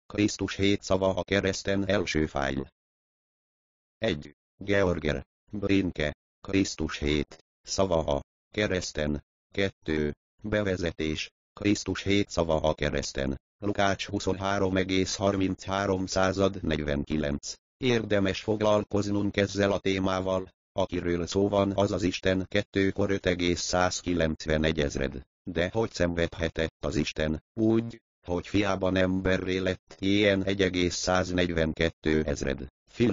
Krisztus 7 szava a kereszten első fájl. 1. Georger Brinke, Krisztus 7 szava a kereszten. 2. Bevezetés, Krisztus 7 szava a kereszten. Lukács 23,33-49. Érdemes foglalkoznunk ezzel a témával, akiről szó van, az az Isten 2 Kor 5,191 ezred. De hogy szenvedhetett az Isten, úgy, hogy fiában emberré lett, ilyen 1,142 ezred. Fil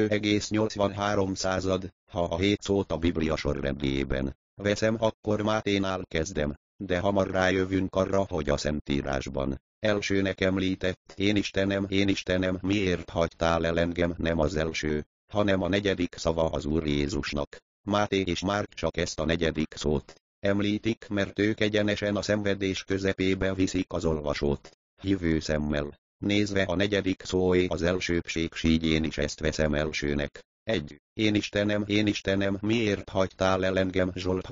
2,83, ha a 7 szót a Biblia sorrendjében veszem, akkor Máténál kezdem, de hamar rájövünk arra, hogy a Szentírásban elsőnek említett, én Istenem, miért hagytál el engem, nem az első, hanem a 4. szava az Úr Jézusnak. Máté és Márk csak ezt a 4. szót említik, mert ők egyenesen a szenvedés közepébe viszik az olvasót. Hívő szemmel nézve a 4. szóé az elsőbbség sígyén is ezt veszem elsőnek. 1. Én Istenem, miért hagytál el engem? Zsolt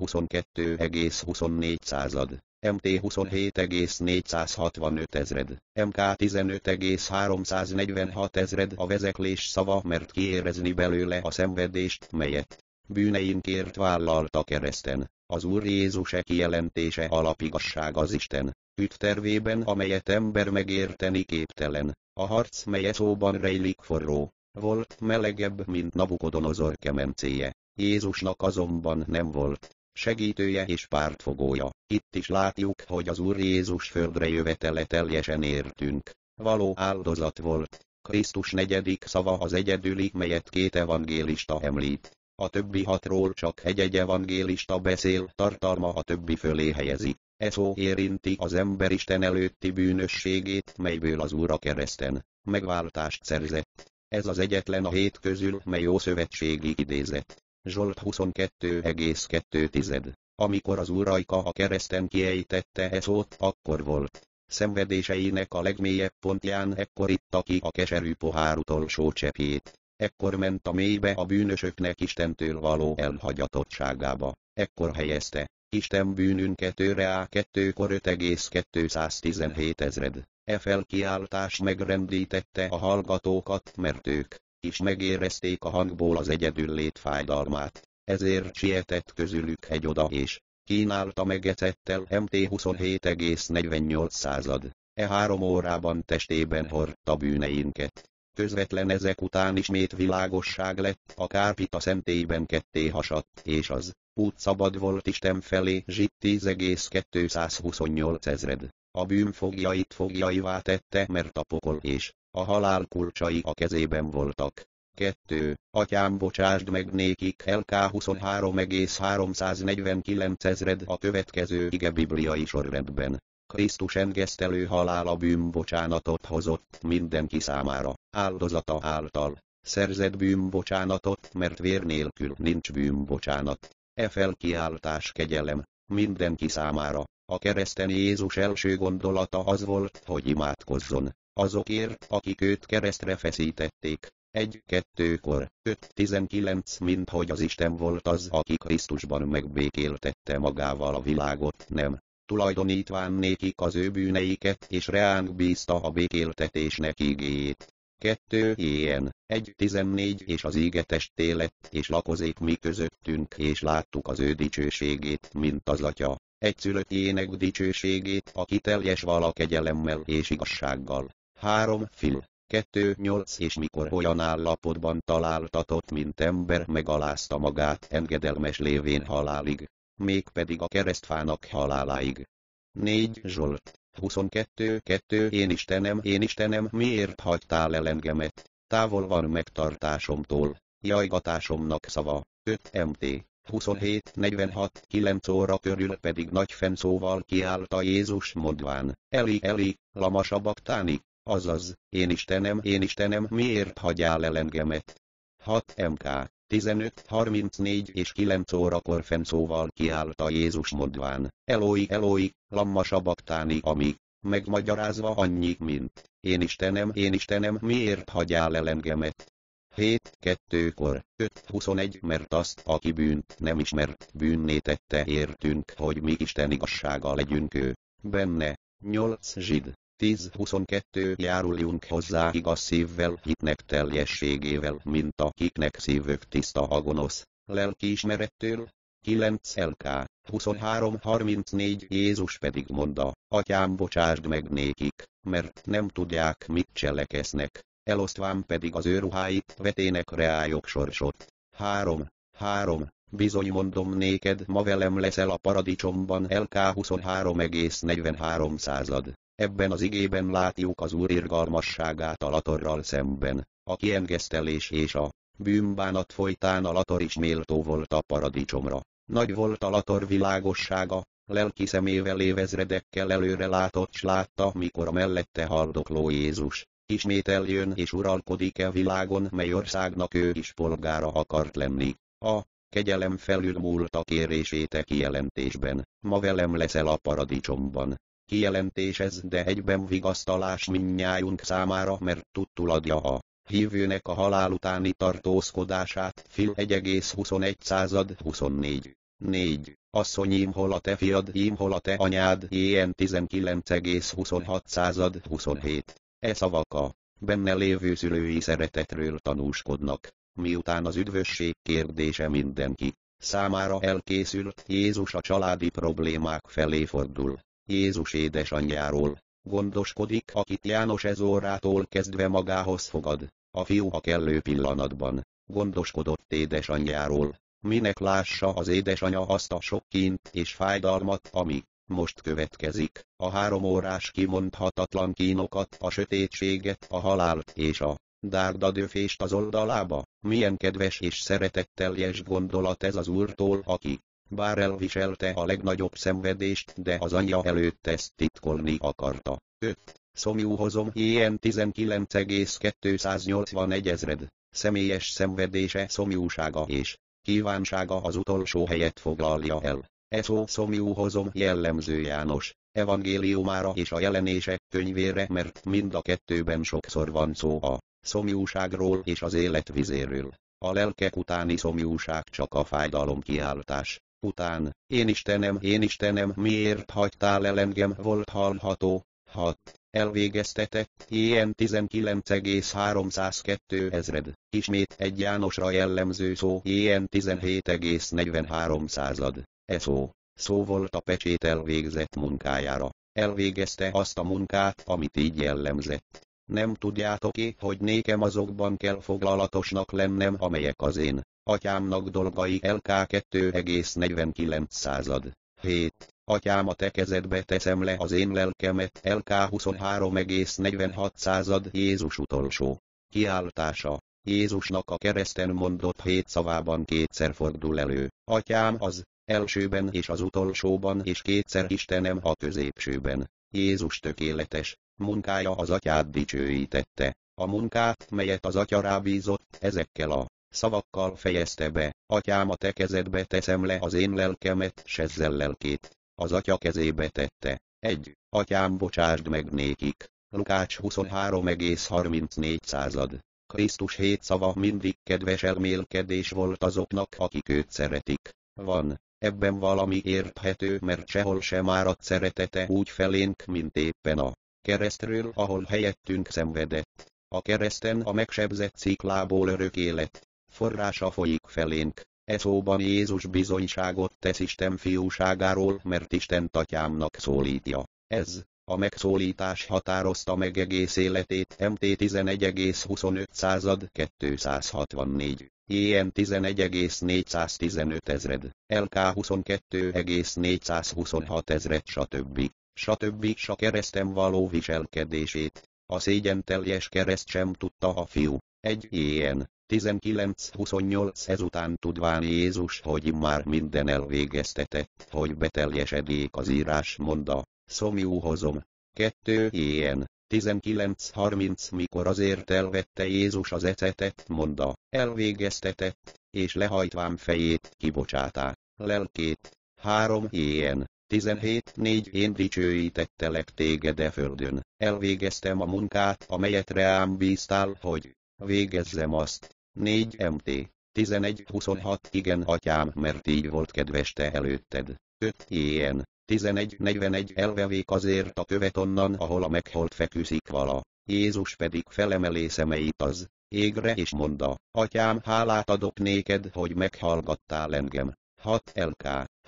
22,24. MT 27,465 ezred. MK 15,346 ezred a vezeklés szava, mert kiérezni belőle a szenvedést, melyet bűneinkért vállalt a kereszten. Az Úr Jézus kijelentése alapigasság az Isten ügytervében, amelyet ember megérteni képtelen. A harc, mely szóban rejlik, forró volt, melegebb, mint Nabukodonozor kemencéje. Jézusnak azonban nem volt segítője és pártfogója. Itt is látjuk, hogy az Úr Jézus földre jövetele teljesen értünk való áldozat volt. Krisztus 4. szava az egyedüli, melyet 2 evangélista említ. A többi 6-ról csak egy evangélista beszél, tartalma a többi fölé helyezi. E szó érinti az ember Isten előtti bűnösségét, melyből az Úr a kereszten megváltást szerzett. Ez az egyetlen a 7 közül, mely ószövetségi idézet. Zsolt 22,2. Amikor az Úr ajka a kereszten kiejtette e szót, akkor volt szenvedéseinek a legmélyebb pontján, ekkor itta ki a keserű pohár utolsó cseppjét. Ekkor ment a mélybe a bűnösöknek Istentől való elhagyatottságába. Ekkor helyezte Isten bűnünket őre a 2 Kor 5,217 ezred. E felkiáltás megrendítette a hallgatókat, mert ők is megérezték a hangból az egyedüllét fájdalmát. Ezért sietett közülük egy oda és kínálta meg ecettel MT 27,48. E 3 órában testében hordta bűneinket. Közvetlen ezek után ismét világosság lett, a kárpita szentélyben ketté hasadt, és az út szabad volt Isten felé. Zsit 10,228 ezred. A bűn fogjaivá tette, mert a pokol és a halál kulcsai a kezében voltak. 2. Atyám, bocsásd meg nékik, LK 23,349 ezred a következő ige bibliai sorrendben. Krisztus engesztelő halála bűnbocsánatot hozott mindenki számára, áldozata által szerzett bűnbocsánatot, mert vér nélkül nincs bűnbocsánat. E felkiáltás kegyelem mindenki számára. A kereszten Jézus első gondolata az volt, hogy imádkozzon azokért, akik őt keresztre feszítették. 1-2 Kor 5:19 Minthogy az Isten volt az, aki Krisztusban megbékéltette magával a világot, nem tulajdonítván nékik az ő bűneiket, és reánk bízta a békéltetésnek ígéjét. 2 Ilyen 1:14 És az íge testé lett, és lakozék mi közöttünk, és láttuk az ő dicsőségét, mint az Atya egyszülöttjének dicsőségét, aki teljes vala kegyelemmel és igazsággal. 3 Fil 2:8 És mikor olyan állapotban találtatott, mint ember, megalázta magát, engedelmes lévén halálig, mégpedig a keresztfának haláláig. 4 Zsolt 22:2 Én Istenem, miért hagytál el engemet? Távol van megtartásomtól, jajgatásomnak szava. 5 Mt 27:46 9 óra körül pedig nagy fennszóval kiállt Jézus mondván, Eli, Eli, lama sabachthani, azaz, én Istenem, miért hagyjál el engemet? 6 Mk 15:34 és 9 órakor fennszóval kiállt Jézus mondván, Eloi, Eloi, lama sabachthani, ami megmagyarázva annyi, mint, én Istenem, miért hagyjál el engemet? 7:2 Kor 5:21 Mert azt, aki bűnt nem ismert, bűnné tette értünk, hogy mi Isten igazsága legyünk ő benne. 8 Zsid 10-22 járuljunk hozzá igaz szívvel, hitnek teljességével, mint akiknek szívük tiszta a gonosz lelkiismerettől. 9 LK 23-34 Jézus pedig mondta, Atyám, bocsásd meg nékik, mert nem tudják, mit cseleksznek. Elosztván pedig az ő ruháit, vetének reályok sorsot. 3. Bizony mondom néked, ma velem leszel a paradicsomban. LK 23,43. Ebben az igében látjuk az Úr irgalmasságát a latorral szemben. A kiengesztelés és a bűnbánat folytán a lator is méltó volt a paradicsomra. Nagy volt a lator világossága, lelki szemével évezredekkel előre látott, s látta, mikor a mellette haldokló Jézus ismét eljön és uralkodik világon, mely országnak ő is polgára akart lenni. A kegyelem felülmúlt a kérését kijelentésben, ma velem leszel a paradicsomban. Kijelentés ez, de egyben vigasztalás mindnyájunk számára, mert tudtul adja a hívőnek a halál utáni tartózkodását. Fil 1,21 4. Asszonyím, hol a te fiad, ím, hol a te anyád. Ilyen 19,26 27. E szavak a benne lévő szülői szeretetről tanúskodnak, miután az üdvösség kérdése mindenki számára elkészült. Jézus a családi problémák felé fordul. Jézus édesanyjáról gondoskodik, akit János ez órától kezdve magához fogad. A fiú a kellő pillanatban gondoskodott édesanyjáról. Minek lássa az édesanya azt a sok kínt és fájdalmat, ami most következik, a 3 órás kimondhatatlan kínokat, a sötétséget, a halált és a dárdadöfést az oldalába. Milyen kedves és szeretetteljes gondolat ez az Úrtól, aki bár elviselte a legnagyobb szenvedést, de az anyja előtt ezt titkolni akarta. 5. Szomjúhozom, ilyen 19,281 személyes szenvedése, szomjúsága és kívánsága az utolsó helyet foglalja el. E szó szomjúhozom jellemző János evangéliumára és a jelenések könyvére, mert mind a kettőben sokszor van szó a szomjúságról és az élet vizéről. A lelkek utáni szomjúság csak a fájdalom kiáltás után. Én Istenem, miért hagytál el engem, volt hallható. 6. Elvégeztetett, ilyen 19,302 Ismét egy Jánosra jellemző szó, ilyen 17,43 E szó volt a pecsét elvégzett munkájára. Elvégezte azt a munkát, amit így jellemzett. Nem tudjátok-e, hogy nékem azokban kell foglalatosnak lennem, amelyek az én atyámnak dolgai. LK 2,49 7. Atyám, a te kezedbe teszem le az én lelkemet. LK 23,46 Jézus utolsó kiáltása. Jézusnak a kereszten mondott 7 szavában kétszer fordul elő. Atyám az elsőben és az utolsóban, és kétszer Istenem a középsőben. Jézus tökéletes munkája az atyát dicsőítette. A munkát, melyet az atya rábízott, ezekkel a szavakkal fejezte be. Atyám, a te kezedbe teszem le az én lelkemet, s ezzel lelkét az atya kezébe tette. 1. Atyám, bocsásd meg nékik. Lukács 23,34 Krisztus 7 szava mindig kedves elmélkedés volt azoknak, akik őt szeretik. Van ebben valami érthető, mert sehol sem árad szeretete úgy felénk, mint éppen a keresztről, ahol helyettünk szenvedett. A kereszten a megsebzett sziklából örök élet forrása folyik felénk. E szóban Jézus bizonyságot tesz Isten fiúságáról, mert Istent atyámnak szólítja. Ez a megszólítás határozta meg egész életét. MT 11,25 264. Ilyen 11,415 LK 22,426 stb. S a kereszten való viselkedését, a szégyenteljes kereszt sem tudta a fiú. 1. Ilyen 19-28 Ezután tudván Jézus, hogy már minden elvégeztetett, hogy beteljesedjék az írás, mondta, szomjúhozom. 2. Ilyen 19-30 Mikor azért elvette Jézus az ecetet, mondta, elvégeztetett, és lehajtván fejét, kibocsátá lelkét. 3. Ilyen 17-4 Én dicsőítettelek téged e földön, elvégeztem a munkát, amelyet rám bíztál, hogy végezzem azt. 4. Mt. 11-26 Igen, atyám, mert így volt kedves te előtted. 5. Ilyen 11:41 Elvevék azért a követ onnan, ahol a meghalt feküszik vala. Jézus pedig felemeli szemeit az égre és mondta, Atyám, hálát adok néked, hogy meghallgattál engem. 6 LK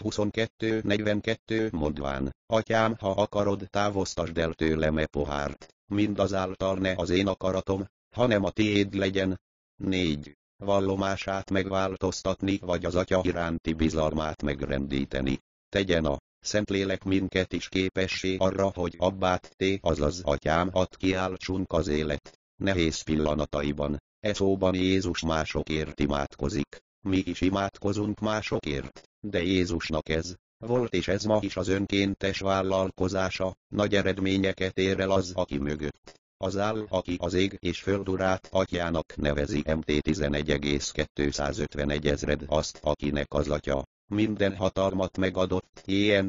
22:42 mondván, Atyám, ha akarod, távoztasd el tőlem e pohárt, mindazáltal ne az én akaratom, hanem a tiéd legyen. 4. Vallomását megváltoztatni vagy az Atya iránti bizalmát megrendíteni. Tegyen a Szentlélek minket is képessé arra, hogy Abbát té, azaz Atyám, add kiáltsunk az élet nehéz pillanataiban. E szóban Jézus másokért imádkozik. Mi is imádkozunk másokért, de Jézusnak ez volt és ez ma is az önkéntes vállalkozása, nagy eredményeket ér el az, aki mögött az áll, aki az ég és föld urát Atyának nevezi. Mt 11,251 ezred azt, akinek az Atya minden hatalmat megadott, ilyen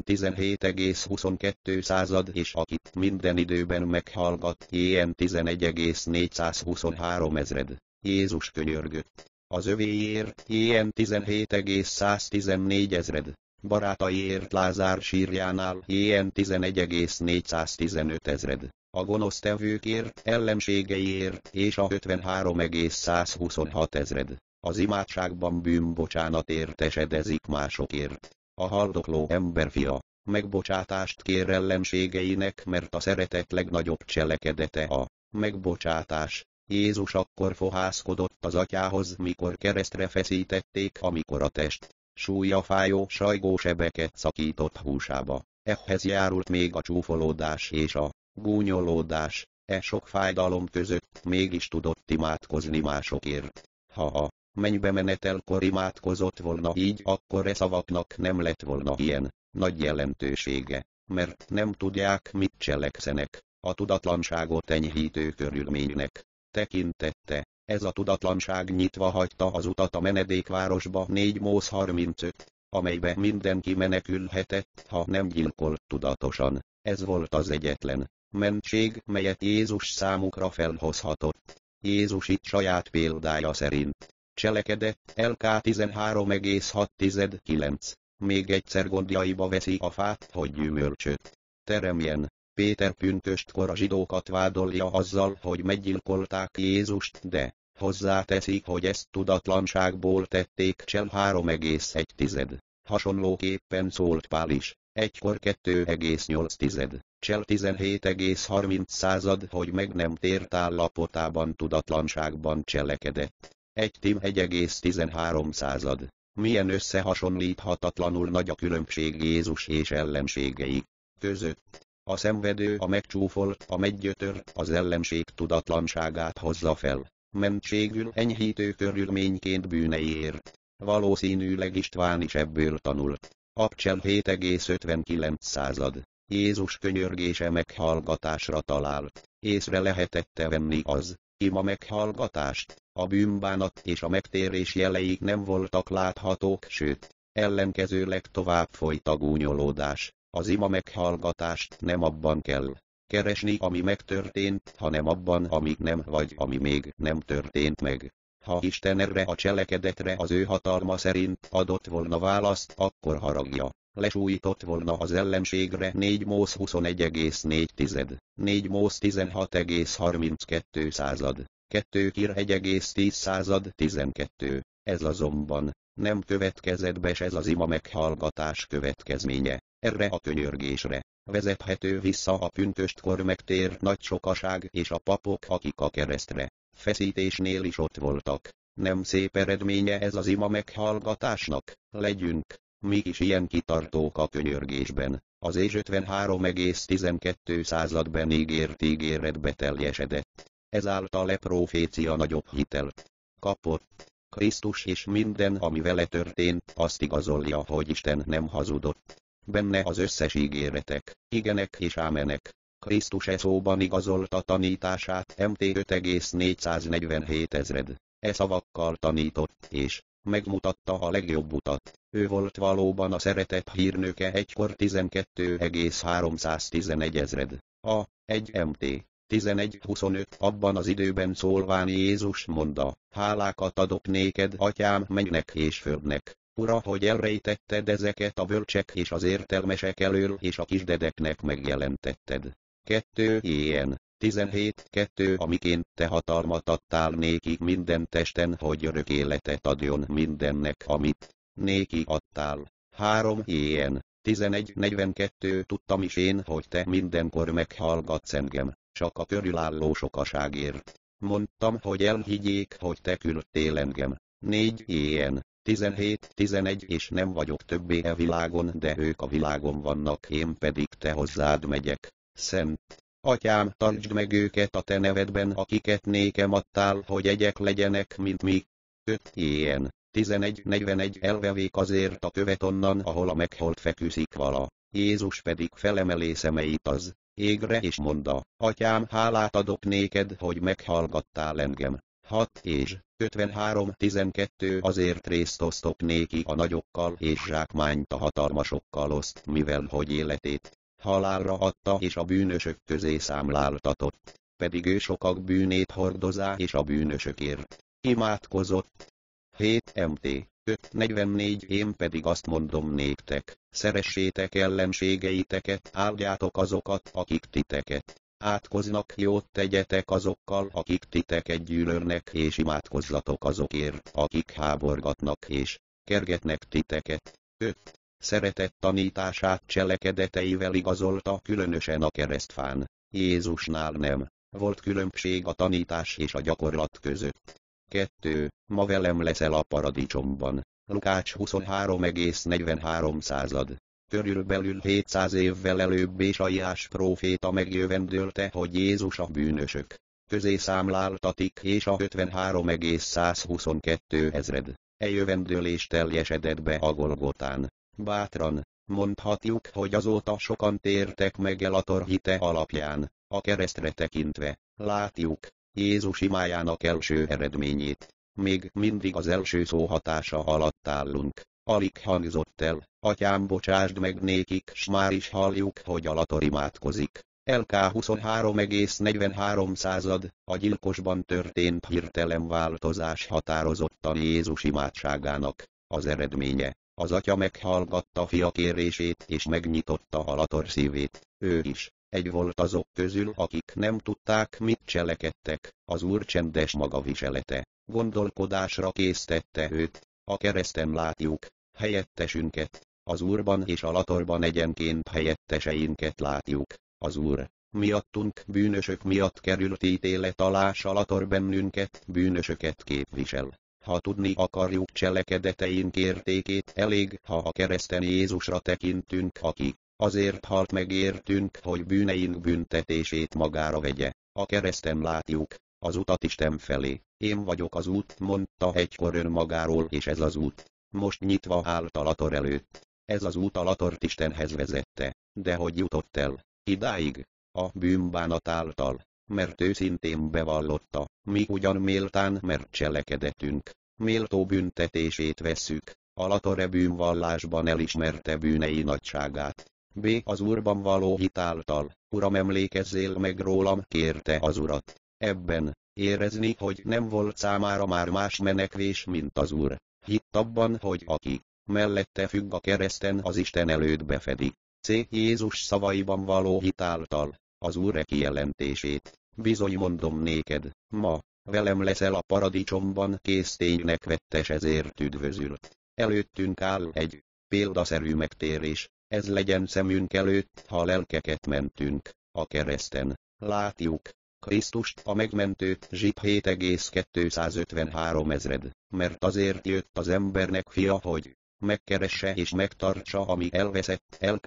17,22 és akit minden időben meghallgat, ilyen 11,423 ezred. Jézus könyörgött az övéért, ilyen 17,114 ezred. Barátaiért Lázár sírjánál, ilyen 11,415 ezred. A gonosztevőkért, ellenségeiért és a 53,126 ezred. Az imádságban bűnbocsánatért esedezik másokért. A haldokló emberfia megbocsátást kér ellenségeinek, mert a szeretet legnagyobb cselekedete a megbocsátás. Jézus akkor fohászkodott az Atyához, mikor keresztre feszítették, amikor a test súlya fájó, sajgó sebeket szakított húsába. Ehhez járult még a csúfolódás és a gúnyolódás. E sok fájdalom között mégis tudott imádkozni másokért. Ha a mennybe menetelkor imádkozott volna így, akkor e szavaknak nem lett volna ilyen nagy jelentősége, mert nem tudják, mit cselekszenek. A tudatlanságot enyhítő körülménynek tekintette. Ez a tudatlanság nyitva hagyta az utat a menedékvárosba. 4 Móz 35, amelybe mindenki menekülhetett, ha nem gyilkolt tudatosan. Ez volt az egyetlen mentség, melyet Jézus számukra felhozhatott. Jézus itt saját példája szerint cselekedett. LK 13,6-9. Még egyszer gondjaiba veszi a fát, hogy gyümölcsöt teremjen. Péter pünköstkor a zsidókat vádolja azzal, hogy meggyilkolták Jézust, de hozzáteszik, hogy ezt tudatlanságból tették csel. 3,1. Hasonlóképpen szólt Pál is. Egykor 2,8. Csel 17,30, hogy meg nem tért állapotában tudatlanságban cselekedett. 1 Tim 1,13. Milyen összehasonlíthatatlanul nagy a különbség Jézus és ellenségei között. A szenvedő, a megcsúfolt, a meggyötört, az ellenség tudatlanságát hozza fel. Mentségül enyhítő körülményként bűneiért. Valószínűleg István is ebből tanult. Abcsel 7,59. Jézus könyörgése meghallgatásra talált. Észre lehetette venni az ima meghallgatást. A bűnbánat és a megtérés jelei nem voltak láthatók, sőt, ellenkezőleg tovább folyt a gúnyolódás. Az ima meghallgatást nem abban kell keresni, ami megtörtént, hanem abban, ami nem vagy ami még nem történt meg. Ha Isten erre a cselekedetre az ő hatalma szerint adott volna választ, akkor haragja lesújtott volna az ellenségre. 4 Móz 21,4. 4 Móz 16,32. 2 Kir 1,10. 12. Ez azonban nem következett be, s ez az ima meghallgatás következménye. Erre a könyörgésre vezethető vissza a pünköstkor megtért nagy sokaság és a papok, akik a keresztre feszítésnél is ott voltak. Nem szép eredménye ez az ima meghallgatásnak? Legyünk mi is ilyen kitartók a könyörgésben. Az és 53,12 ígért ígéret beteljesedett. Ezáltal e profécia nagyobb hitelt kapott. Krisztus és minden, ami vele történt, azt igazolja, hogy Isten nem hazudott. Benne az összes ígéretek, igenek és ámenek. Krisztus e szóban igazolta tanítását. Mt 5,447 ezred. E szavakkal tanított és megmutatta a legjobb utat. Ő volt valóban a szeretet hírnöke. Egykor 12,311 ezred. A 1 Mt 11:25. Abban az időben szólván Jézus mondta, hálákat adok néked, Atyám, mennynek és földnek, Ura, hogy elrejtetted ezeket a bölcsek és az értelmesek elől, és a kisdedeknek megjelentetted. 2 Ilyen 17.2 Amiként te hatalmat adtál néki minden testen, hogy örök életet adjon mindennek, amit néki adtál. 3 Ilyen 11.42 Tudtam is én, hogy te mindenkor meghallgatsz engem, csak a körülálló sokaságért. Mondtam, hogy elhiggyék, hogy te küldtél engem. 4 Ilyen 17.11 És nem vagyok többé e világon, de ők a világon vannak, én pedig te hozzád megyek. Szent Atyám, tartsd meg őket a te nevedben, akiket nékem adtál, hogy egyek legyenek, mint mi. 5 Ilyen 11.41 Elvevék azért a követ onnan, ahol a megholt feküszik vala. Jézus pedig felemeli szemeit az égre és mondta, Atyám, hálát adok néked, hogy meghallgattál engem. 6 és 53.12 Azért részt osztok néki a nagyokkal és zsákmányt a hatalmasokkal oszt, mivel hogy életét halálra adta és a bűnösök közé számláltatott, pedig ő sokak bűnét hordozá és a bűnösökért imádkozott. 7 Mt. 5.44 Én pedig azt mondom néktek, szeressétek ellenségeiteket, áldjátok azokat, akik titeket átkoznak, jót tegyetek azokkal, akik titeket gyűlölnek, és imádkozzatok azokért, akik háborgatnak és kergetnek titeket. 5. Szeretett tanítását cselekedeteivel igazolta, különösen a keresztfán. Jézusnál nem volt különbség a tanítás és a gyakorlat között. 2. Ma velem leszel a paradicsomban. Lukács 23,43 Körülbelül 700 évvel előbb Ésaiás próféta megjövendölte, hogy Jézus a bűnösök közé számláltatik, és a 53,122 ezred. E jövendőlés teljesedett be a Golgotán. Bátran mondhatjuk, hogy azóta sokan tértek meg Elator hite alapján, a keresztre tekintve. Látjuk Jézus imájának első eredményét. Még mindig az első szó hatása alatt állunk. Alig hangzott el, Atyám, bocsásd meg nékik, s már is halljuk, hogy Alator imádkozik. LK 23,43 A gyilkosban történt hirtelen változás határozottan Jézus imádságának az eredménye. Az Atya meghallgatta fia kérését és megnyitotta Alator szívét. Ő is egy volt azok közül, akik nem tudták, mit cselekedtek. Az Úr csendes magaviselete gondolkodásra késztette őt. A kereszten látjuk helyettesünket, az Úrban és Alatorban egyenként helyetteseinket látjuk. Az Úr miattunk bűnösök miatt került ítélet alá, s Alator bennünket bűnösöket képvisel. Ha tudni akarjuk cselekedeteink értékét, elég, ha a kereszten Jézusra tekintünk, aki azért halt meg értünk, hogy bűneink büntetését magára vegye. A kereszten látjuk az utat Isten felé. Én vagyok az út, mondta egykor önmagáról, és ez az út most nyitva állt Alator előtt. Ez az út Alatort Istenhez vezette. De hogy jutott el idáig? A bűnbánat által, mert őszintén bevallotta, mi ugyan méltán, mert cselekedetünk méltó büntetését vesszük. Alator e bűnvallásban elismerte bűnei nagyságát. B. Az Úrban való hit által, Uram, emlékezzél meg rólam, kérte az Urat. Ebben érezni, hogy nem volt számára már más menekvés, mint az Úr. Hitt abban, hogy aki mellette függ a kereszten, az Isten előtt befedi. C. Jézus szavaiban való hit által, az Úr kijelentését. Bizony mondom néked, ma velem leszel a paradicsomban, készténynek vettes, ezért üdvözült. Előttünk áll egy példaszerű megtérés, ez legyen szemünk előtt, ha lelkeket mentünk a kereszten. Látjuk Krisztust, a megmentőt, Zsit 7,253 ezred, mert azért jött az embernek fia, hogy megkeresse és megtartsa, ami elveszett. LK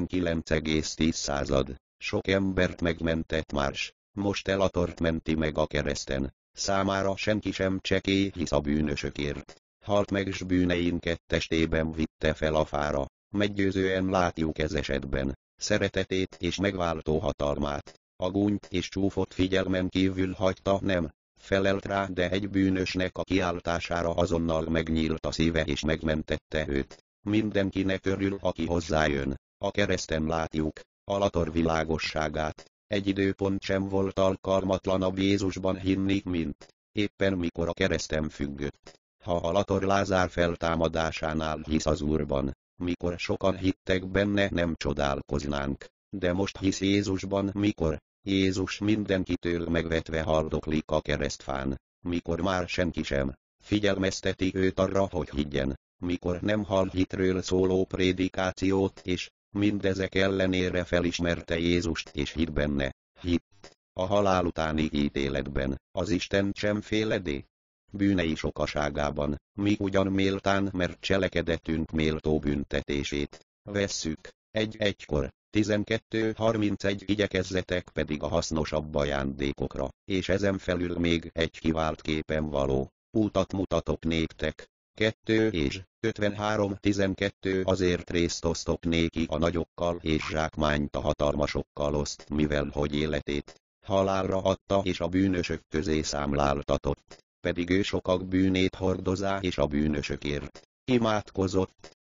19,10 Sok embert megmentett márs, most Elatort menti meg a kereszten. Számára senki sem csekély, hisz a bűnösökért halt meg, s bűneinket testében vitte fel a fára. Meggyőzően látjuk ez esetben szeretetét és megváltó hatalmát. A gúnyt és csúfot figyelmen kívül hagyta, nem felelt rá, de egy bűnösnek a kiáltására azonnal megnyílt a szíve és megmentette őt. Mindenkinek örül, aki hozzájön. A kereszten látjuk Alator világosságát. Egy időpont sem volt alkalmatlanabb Jézusban hinni, mint éppen mikor a kereszten függött. Ha Alator Lázár feltámadásánál hisz az Úrban, mikor sokan hittek benne, nem csodálkoznánk, de most hisz Jézusban, mikor Jézus mindenkitől megvetve haldoklik a keresztfán, mikor már senki sem figyelmezteti őt arra, hogy higgyen, mikor nem hall hitről szóló prédikációt, és mindezek ellenére felismerte Jézust és hitt benne. Hitt a halál utáni ítéletben, az Isten sem féledé bűnei sokaságában, mi ugyan méltán, mert cselekedetünk méltó büntetését vesszük. 1-1-kor, 12:31 igyekezzetek pedig a hasznosabb ajándékokra, és ezen felül még egy kivált képen való útat mutatok néktek. 2:53-12 Azért részt osztok néki a nagyokkal és zsákmányt a hatalmasokkal oszt, mivel hogy életét halálra adta és a bűnösök közé számláltatott, pedig ő sokak bűnét hordozá és a bűnösökért imádkozott.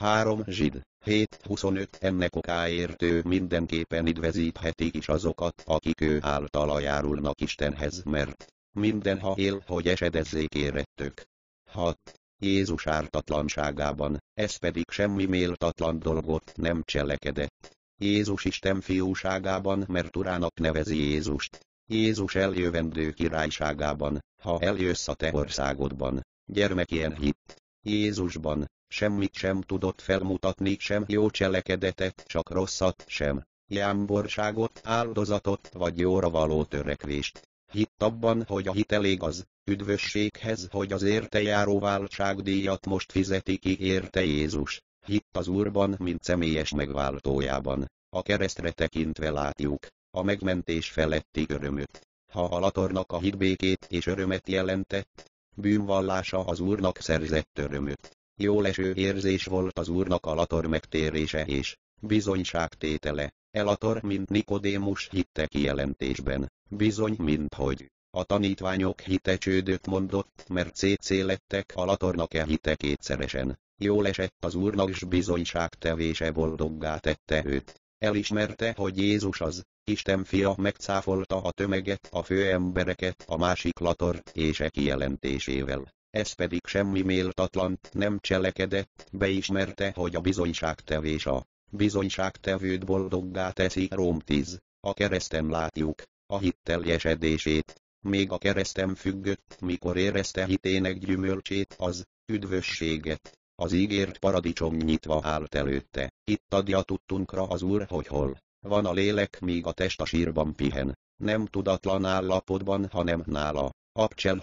3 Zsid 7:25 Ennek okáért ő mindenképpen üdvözítheti is azokat, akik ő általa járulnak Istenhez, mert mindenha él, hogy esedezzék érettök. 6. Jézus ártatlanságában, ez pedig semmi méltatlan dolgot nem cselekedett. Jézus Isten fiúságában, mert Urának nevezi Jézust. Jézus eljövendő királyságában, ha eljössz a te országodban, gyermekien hitt Jézusban, semmit sem tudott felmutatni, sem jó cselekedetet, csak rosszat, sem jámborságot, áldozatot vagy jóra való törekvést. Hitt abban, hogy a hit elég az üdvösséghez, hogy az érte járó váltságdíjat most fizeti ki érte Jézus. Hitt az Úrban, mint személyes megváltójában. A keresztre tekintve látjuk a megmentés feletti örömöt. Ha Alatornak a hit békét és örömet jelentett, bűnvallása az Úrnak szerzett örömöt. Jóleső érzés volt az Úrnak Alator megtérése és bizonyságtétele. Alator, mint Nikodémus hitte kijelentésben, bizony, mint hogy a tanítványok hite csődöt mondott, mert szétszélettek Alatornak hite kétszeresen. Jól esett az Úrnak, s bizonyságtevése boldoggá tette őt. Elismerte, hogy Jézus az Isten fia, megcáfolta a tömeget, a főembereket, a másik Latort és kijelentésével. Ez pedig semmi méltatlant nem cselekedett, beismerte, hogy a bizonyságtevés a bizonyságtevőt boldoggá teszi. Róm 10. A kereszten látjuk a hit teljesedését. Még a kereszten függött, mikor érezte hitének gyümölcsét, az üdvösséget. Az ígért paradicsom nyitva állt előtte. Itt adja tudtunkra az Úr, hogy hol van a lélek, míg a test a sírban pihen. Nem tudatlan állapotban, hanem nála. Abcsel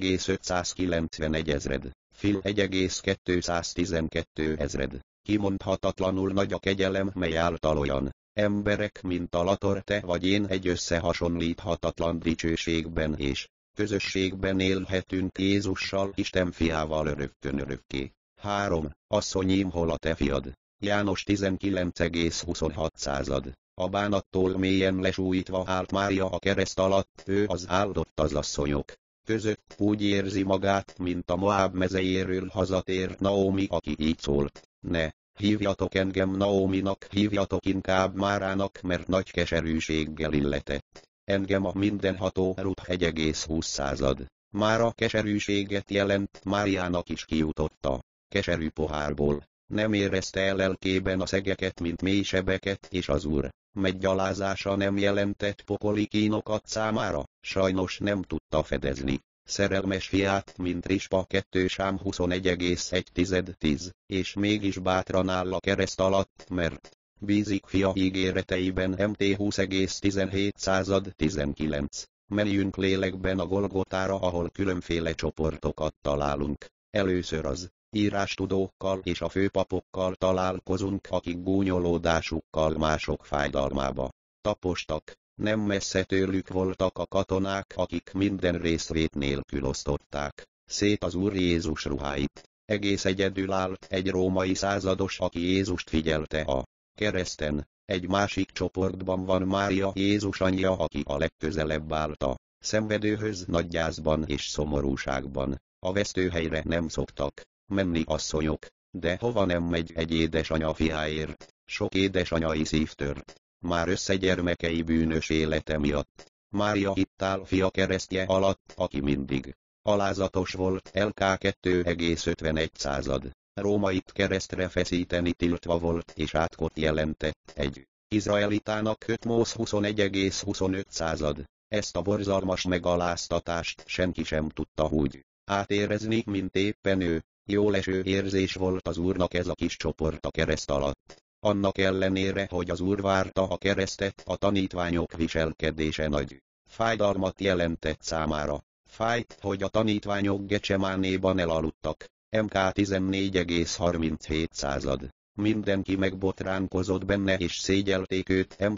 7,591 ezred, Fil 1,212 ezred. Kimondhatatlanul nagy a kegyelem, mely által olyan emberek, mint Alator, te vagy én egy összehasonlíthatatlan dicsőségben és közösségben élhetünk Jézussal, Isten fiával örökkön örökké. 3. Asszonyim, hol a te fiad? János 19,26 A bánattól mélyen lesújtva állt Mária a kereszt alatt, ő az áldott az asszonyok között, úgy érzi magát, mint a Moáb mezejéről hazatért Naomi, aki így szólt: ne hívjatok engem Naominak, hívjatok inkább Márának, mert nagy keserűséggel illetett engem a mindenható. Rut 1,20 Mára keserűséget jelent, Máriának is kijutott a keserű pohárból. Nem érezte el lelkében a szegeket, mint mély sebeket, és az Úr meggyalázása nem jelentett pokoli kínokat számára, sajnos nem tudta fedezni szerelmes fiát, mint Rispa. 2 Sám 21,1-10, és mégis bátran áll a kereszt alatt, mert bízik fia ígéreteiben. Mt 20,17-19. Menjünk lélekben a Golgotára, ahol különféle csoportokat találunk. Először az írástudókkal és a főpapokkal találkozunk, akik gúnyolódásukkal mások fájdalmába tapostak. Nem messze tőlük voltak a katonák, akik minden részvét nélkül osztották szét az Úr Jézus ruháit. Egész egyedül állt egy római százados, aki Jézust figyelte a kereszten. Egy másik csoportban van Mária, Jézus anyja, aki a legközelebb állt a szenvedőhöz nagy gyászban és szomorúságban. A vesztőhelyre nem szoktak menni asszonyok, de hova nem megy egy édesanya fiáért, sok édesanyai szívtört már összegyermekei bűnös élete miatt. Mária itt áll fia keresztje alatt, aki mindig Alázatos volt LK 2,51. Rómait keresztre feszíteni tiltva volt és átkot jelentett egy izraelitának 5 Móz 21,25. Ezt a borzalmas megaláztatást senki sem tudta úgy átérezni, mint éppen ő. Jóleső érzés volt az Úrnak ez a kis csoport a kereszt alatt. Annak ellenére, hogy az Úr várta a keresztet, a tanítványok viselkedése nagy fájdalmat jelentett számára. Fájt, hogy a tanítványok Gecsemánéban elaludtak. MK 14,37. Mindenki megbotránkozott benne és szégyelték őt. MT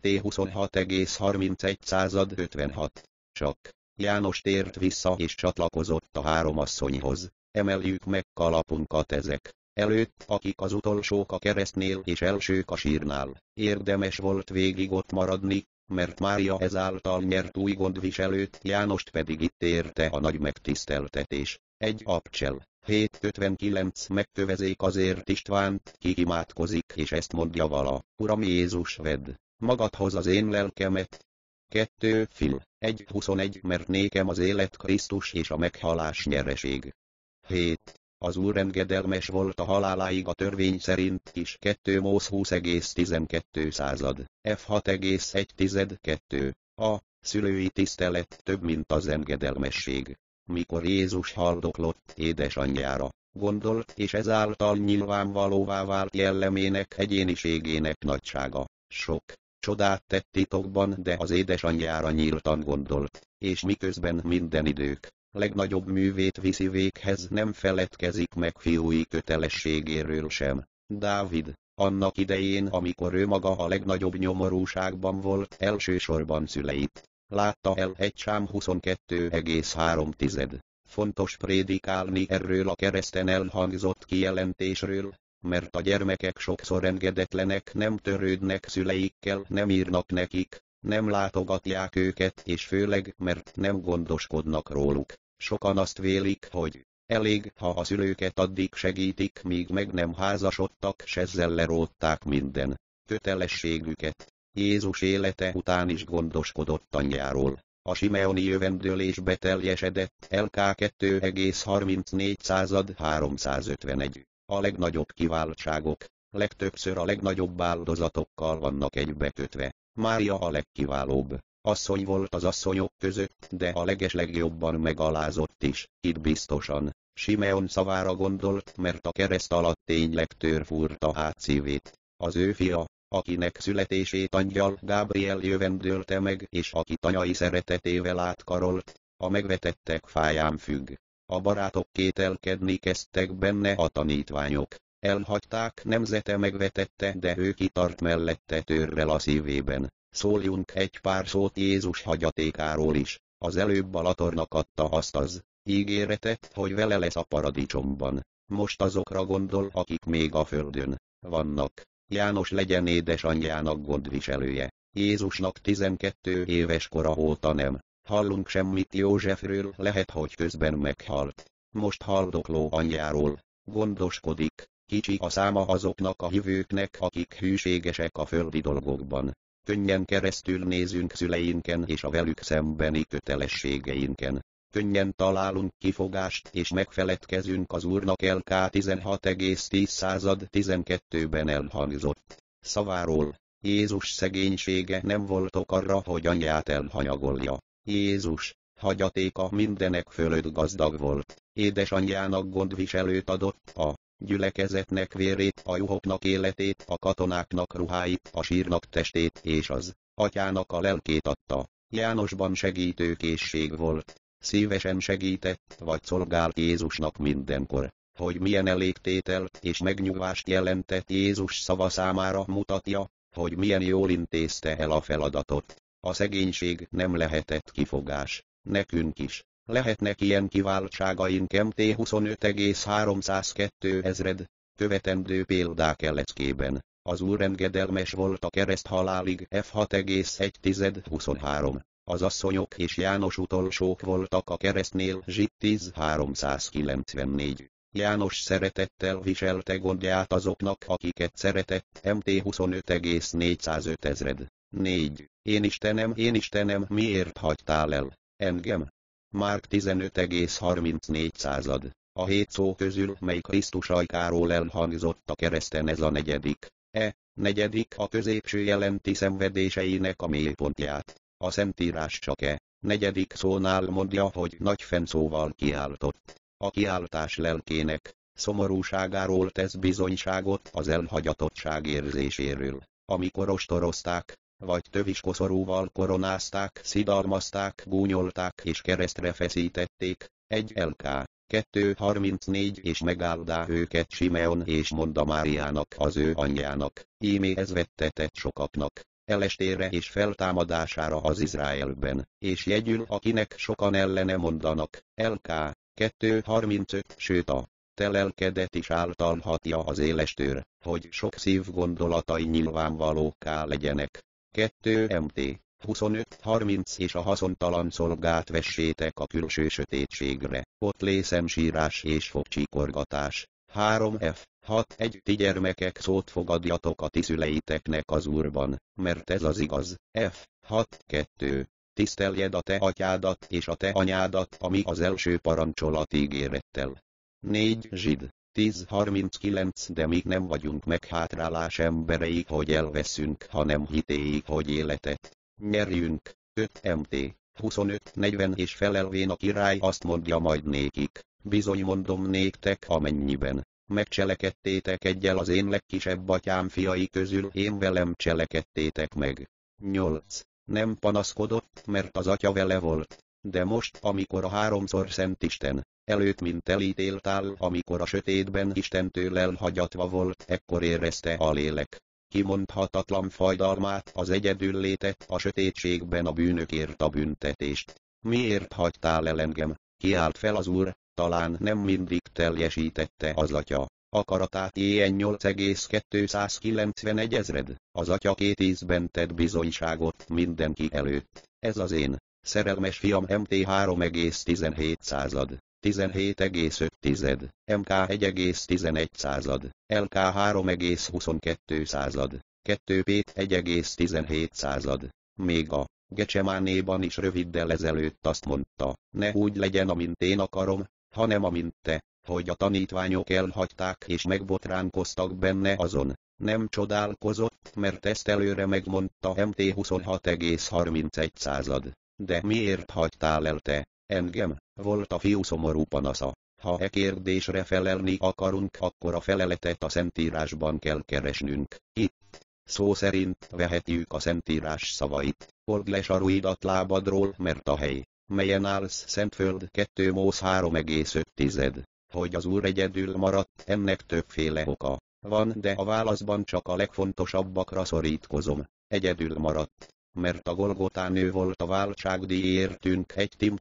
26,31. Csak János tért vissza és csatlakozott a három asszonyhoz. Emeljük meg kalapunkat ezek előtt, akik az utolsók a keresztnél és elsők a sírnál. Érdemes volt végig ott maradni, mert Mária ezáltal nyert új gondviselőt, Jánost pedig itt érte a nagy megtiszteltetés. Egy Abcsel 7:59 megkövezék azért Istvánt, ki imádkozik és ezt mondja vala: Uram Jézus, vedd magadhoz az én lelkemet. 2 Fil 1:21 mert nékem az élet Krisztus és a meghalás nyereség. 7. Az Úr engedelmes volt a haláláig a törvény szerint is. 2 Móz 20,12. F 6,1. A szülői tisztelet több, mint az engedelmesség. Mikor Jézus haldoklott édesanyjára gondolt, és ezáltal nyilvánvalóvá vált jellemének, egyéniségének nagysága. Sok csodát tett titokban, de az édesanyjára nyíltan gondolt, és miközben minden idők legnagyobb művét viszi véghez, nem feledkezik meg fiúi kötelességéről sem. Dávid, annak idején, amikor ő maga a legnagyobb nyomorúságban volt, elsősorban szüleit látta el. 1 Sám 22,3. Fontos prédikálni erről a kereszten elhangzott kijelentésről, mert a gyermekek sokszor engedetlenek, nem törődnek szüleikkel, nem írnak nekik, nem látogatják őket, és főleg, mert nem gondoskodnak róluk. Sokan azt vélik, hogy elég, ha a szülőket addig segítik, míg meg nem házasodtak, s ezzel lerótták minden kötelességüket. Jézus élete után is gondoskodott anyjáról. A simeoni jövendőlés beteljesedett. LK 2,34. 351. A legnagyobb kiváltságok legtöbbször a legnagyobb áldozatokkal vannak egybekötve. Mária a legkiválóbb asszony volt az asszonyok között, de a legeslegjobban megalázott is. Itt biztosan Simeon szavára gondolt, mert a kereszt alatt tényleg tör fúrta át szívét. Az ő fia, akinek születését angyal Gábriel jövendölte meg, és akit anyai szeretetével átkarolt, a megvetettek fáján függ. A barátok kételkedni kezdtek benne, a tanítványok elhagyták, nemzete megvetette, de ő kitart mellette törrel a szívében. Szóljunk egy pár szót Jézus hagyatékáról is. Az előbb Balatornak adta azt az ígéretet, hogy vele lesz a paradicsomban. Most azokra gondol, akik még a földön vannak. János legyen édesanyjának gondviselője. Jézusnak 12 éves kora óta nem hallunk semmit Józsefről, lehet, hogy közben meghalt. Most haldokló anyjáról gondoskodik. Kicsi a száma azoknak a hívőknek, akik hűségesek a földi dolgokban. Könnyen keresztül nézünk szüleinken és a velük szembeni kötelességeinken. Könnyen találunk kifogást és megfeledkezünk az Úrnak. LK 16,10-12-ben elhangzott szaváról. Jézus szegénysége nem volt ok arra, hogy anyját elhanyagolja. Jézus hagyatéka mindenek fölött gazdag volt. Édesanyjának gondviselőt adott, a gyülekezetnek vérét, a juhoknak életét, a katonáknak ruháit, a sírnak testét és az atyának a lelkét adta. Jánosban segítőkészség volt. Szívesen segített vagy szolgált Jézusnak mindenkor. Hogy milyen elégtételt és megnyugvást jelentett Jézus szava számára mutatja, hogy milyen jól intézte el a feladatot. A szegénység nem lehetett kifogás. Nekünk is lehetnek ilyen kiváltságaink. MT 25,302. Követendő példák eleckében. Az Úr engedelmes volt a kereszt halálig. F 6,1. 23. Az asszonyok és János utolsók voltak a keresztnél. Zsit 10,394. János szeretettel viselte gondját azoknak, akiket szeretett. MT 25,405. 4. Én Istenem, miért hagytál el engem? Márk 15,34. A 7 szó közül, mely Krisztus ajkáról elhangzott a kereszten, ez a negyedik. Negyedik a középső jelenti szenvedéseinek a mélypontját. A Szentírás csak negyedik szónál mondja, hogy nagy fennszóval kiáltott. A kiáltás lelkének szomorúságáról tesz bizonyságot, az elhagyatottság érzéséről, amikor ostorozták, vagy tövis koszorúval koronázták, szidalmazták, gúnyolták és keresztre feszítették. 1 LK 2:34 és megáldá őket Simeon és mondta Máriának, az ő anyjának, íme ez vettetett sokaknak elestére és feltámadására az Izraelben, és jegyül, akinek sokan ellene mondanak. LK 2:35 Sőt a te lelkedet is általhatja az élestőr, hogy sok szív gondolatai nyilvánvalókká legyenek. 2 MT 25:30 És a haszontalan szolgát vessétek a külső sötétségre, ott lészemsírás és fogcsikorgatás. 3 F 6:1 Ti gyermekek, szót fogadjatok a ti szüleiteknek az Úrban, mert ez az igaz. F 6:2 Tiszteljed a te atyádat és a te anyádat, ami az első parancsolat ígérettel. 4 Zsid 10:39 De mi nem vagyunk meghátrálás emberei, hogy elveszünk, hanem hitéig, hogy életet nyerjünk. 5 MT 25:40 És felelvén a király azt mondja majd nékik, bizony mondom néktek, amennyiben megcselekedtétek egyel az én legkisebb atyám fiai közül, én velem cselekedtétek meg. 8 Nem panaszkodott, mert az atya vele volt. De most, amikor a háromszor szent Isten előtt mint elítéltál, amikor a sötétben Istentől elhagyatva volt, ekkor érezte a lélek kimondhatatlan fájdalmát, az egyedül létet, a sötétségben a bűnökért a büntetést. Miért hagytál el engem? Kiált fel az Úr, talán nem mindig teljesítette az atya akaratát. Ilyen 8,291 ezred. Az atya 2 ízben tett bizonyságot mindenki előtt. Ez az én szerelmes fiam. MT 3,17. 17,5. MK 1,11. LK 3,22. 2 Pét 1,17. Még a Gecsemánéban is röviddel ezelőtt azt mondta, ne úgy legyen, amint én akarom, hanem amint te, hogy a tanítványok elhagyták és megbotránkoztak benne azon. Nem csodálkozott, mert ezt előre megmondta. MT 26,31. De miért hagytál el te engem? Volt a fiú szomorú panasza. Ha e kérdésre felelni akarunk, akkor a feleletet a Szentírásban kell keresnünk. Itt, szó szerint vehetjük a Szentírás szavait. Old le saruidat lábadról, mert a hely, melyen állsz, Szentföld. 2 Móz 3,5. Hogy az Úr egyedül maradt, ennek többféle oka van, de a válaszban csak a legfontosabbakra szorítkozom. Egyedül maradt, mert a Golgotán ő volt a váltságdíj értünk. 1 Tim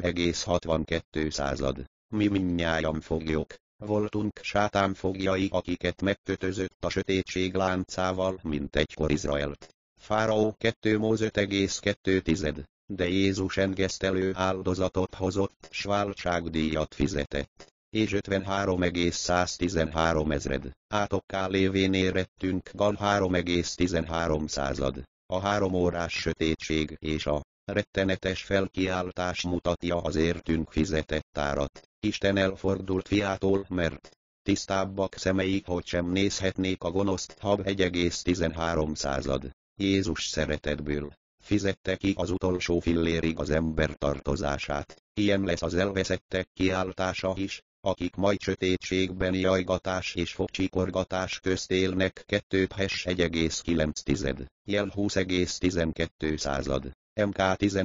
2,62. Mi mindnyájan foglyok voltunk, sátán fogjai, akiket megkötözött a sötétség láncával, mint egykor Izraelt. Fáraó 2 Móz 5,2. De Jézus engesztelő áldozatot hozott, s váltságdíjat fizetett. És 53,113 ezred. Átokká lévén érettünk gal 3,13. A 3 órás sötétség és a rettenetes felkiáltás mutatja az értünk fizetett árat. Isten elfordult fiától, mert tisztábbak szemei, hogy sem nézhetnék a gonoszt. Hab 1,13. Jézus szeretetből fizette ki az utolsó fillérig az ember tartozását. Ilyen lesz az elveszettek kiáltása is, akik majd sötétségben jajgatás és fogcsikorgatás közt élnek. 2 Hes 1,9. Jel 20,12. MK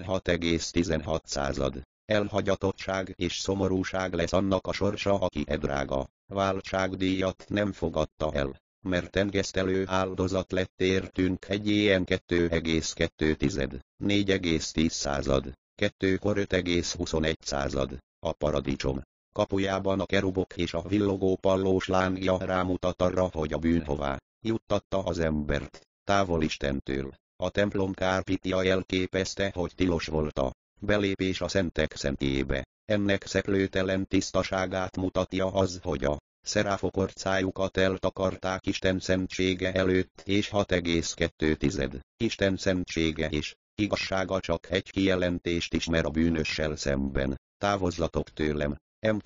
16,16. Elhagyatottság és szomorúság lesz annak a sorsa, aki e drága váltságdíjat nem fogadta el, mert engesztelő áldozat lett értünk. Egy ilyen 2,2. 4,10. 2 Kor 5,21. A paradicsom kapujában a kerubok és a villogó pallós lángja rámutat arra, hogy a bűn hová juttatta az embert, távol Istentől. A templom kárpitja jelképezte, hogy tilos volt a belépés a szentek szentjébe. Ennek szeplőtelen tisztaságát mutatja az, hogy a szeráfok orcájukat eltakarták Isten szentsége előtt, és 6,2. Isten szentsége és igazsága csak egy kijelentést ismer a bűnössel szemben. Távozzatok tőlem, Mt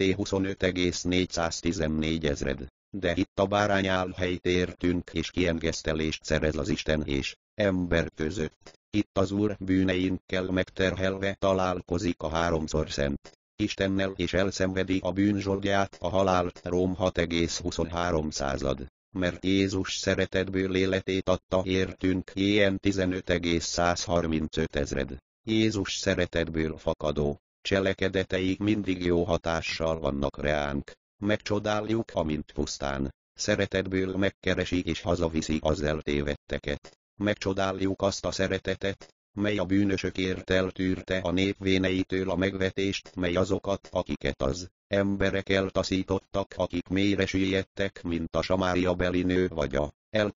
25,414 ezred. De itt a bárányálhelyt értünk és kiengesztelést szerez az Isten és ember között. Itt az Úr bűneinkkel megterhelve találkozik a háromszor szent Istennel és elszenvedi a bűnzsoldját, a halált. Róm 6,23. Mert Jézus szeretetből életét adta értünk. Ilyen 15,135 ezred. Jézus szeretetből fakadó cselekedetei mindig jó hatással vannak reánk. Megcsodáljuk, amint pusztán szeretetből megkeresi és hazaviszi az eltévedteket. Megcsodáljuk azt a szeretetet, mely a bűnösökért eltűrte a nép véneitől a megvetést, mely azokat, akiket az emberek eltaszítottak, akik mélyre süllyedtek, mint a samáriabeli nő vagy a LK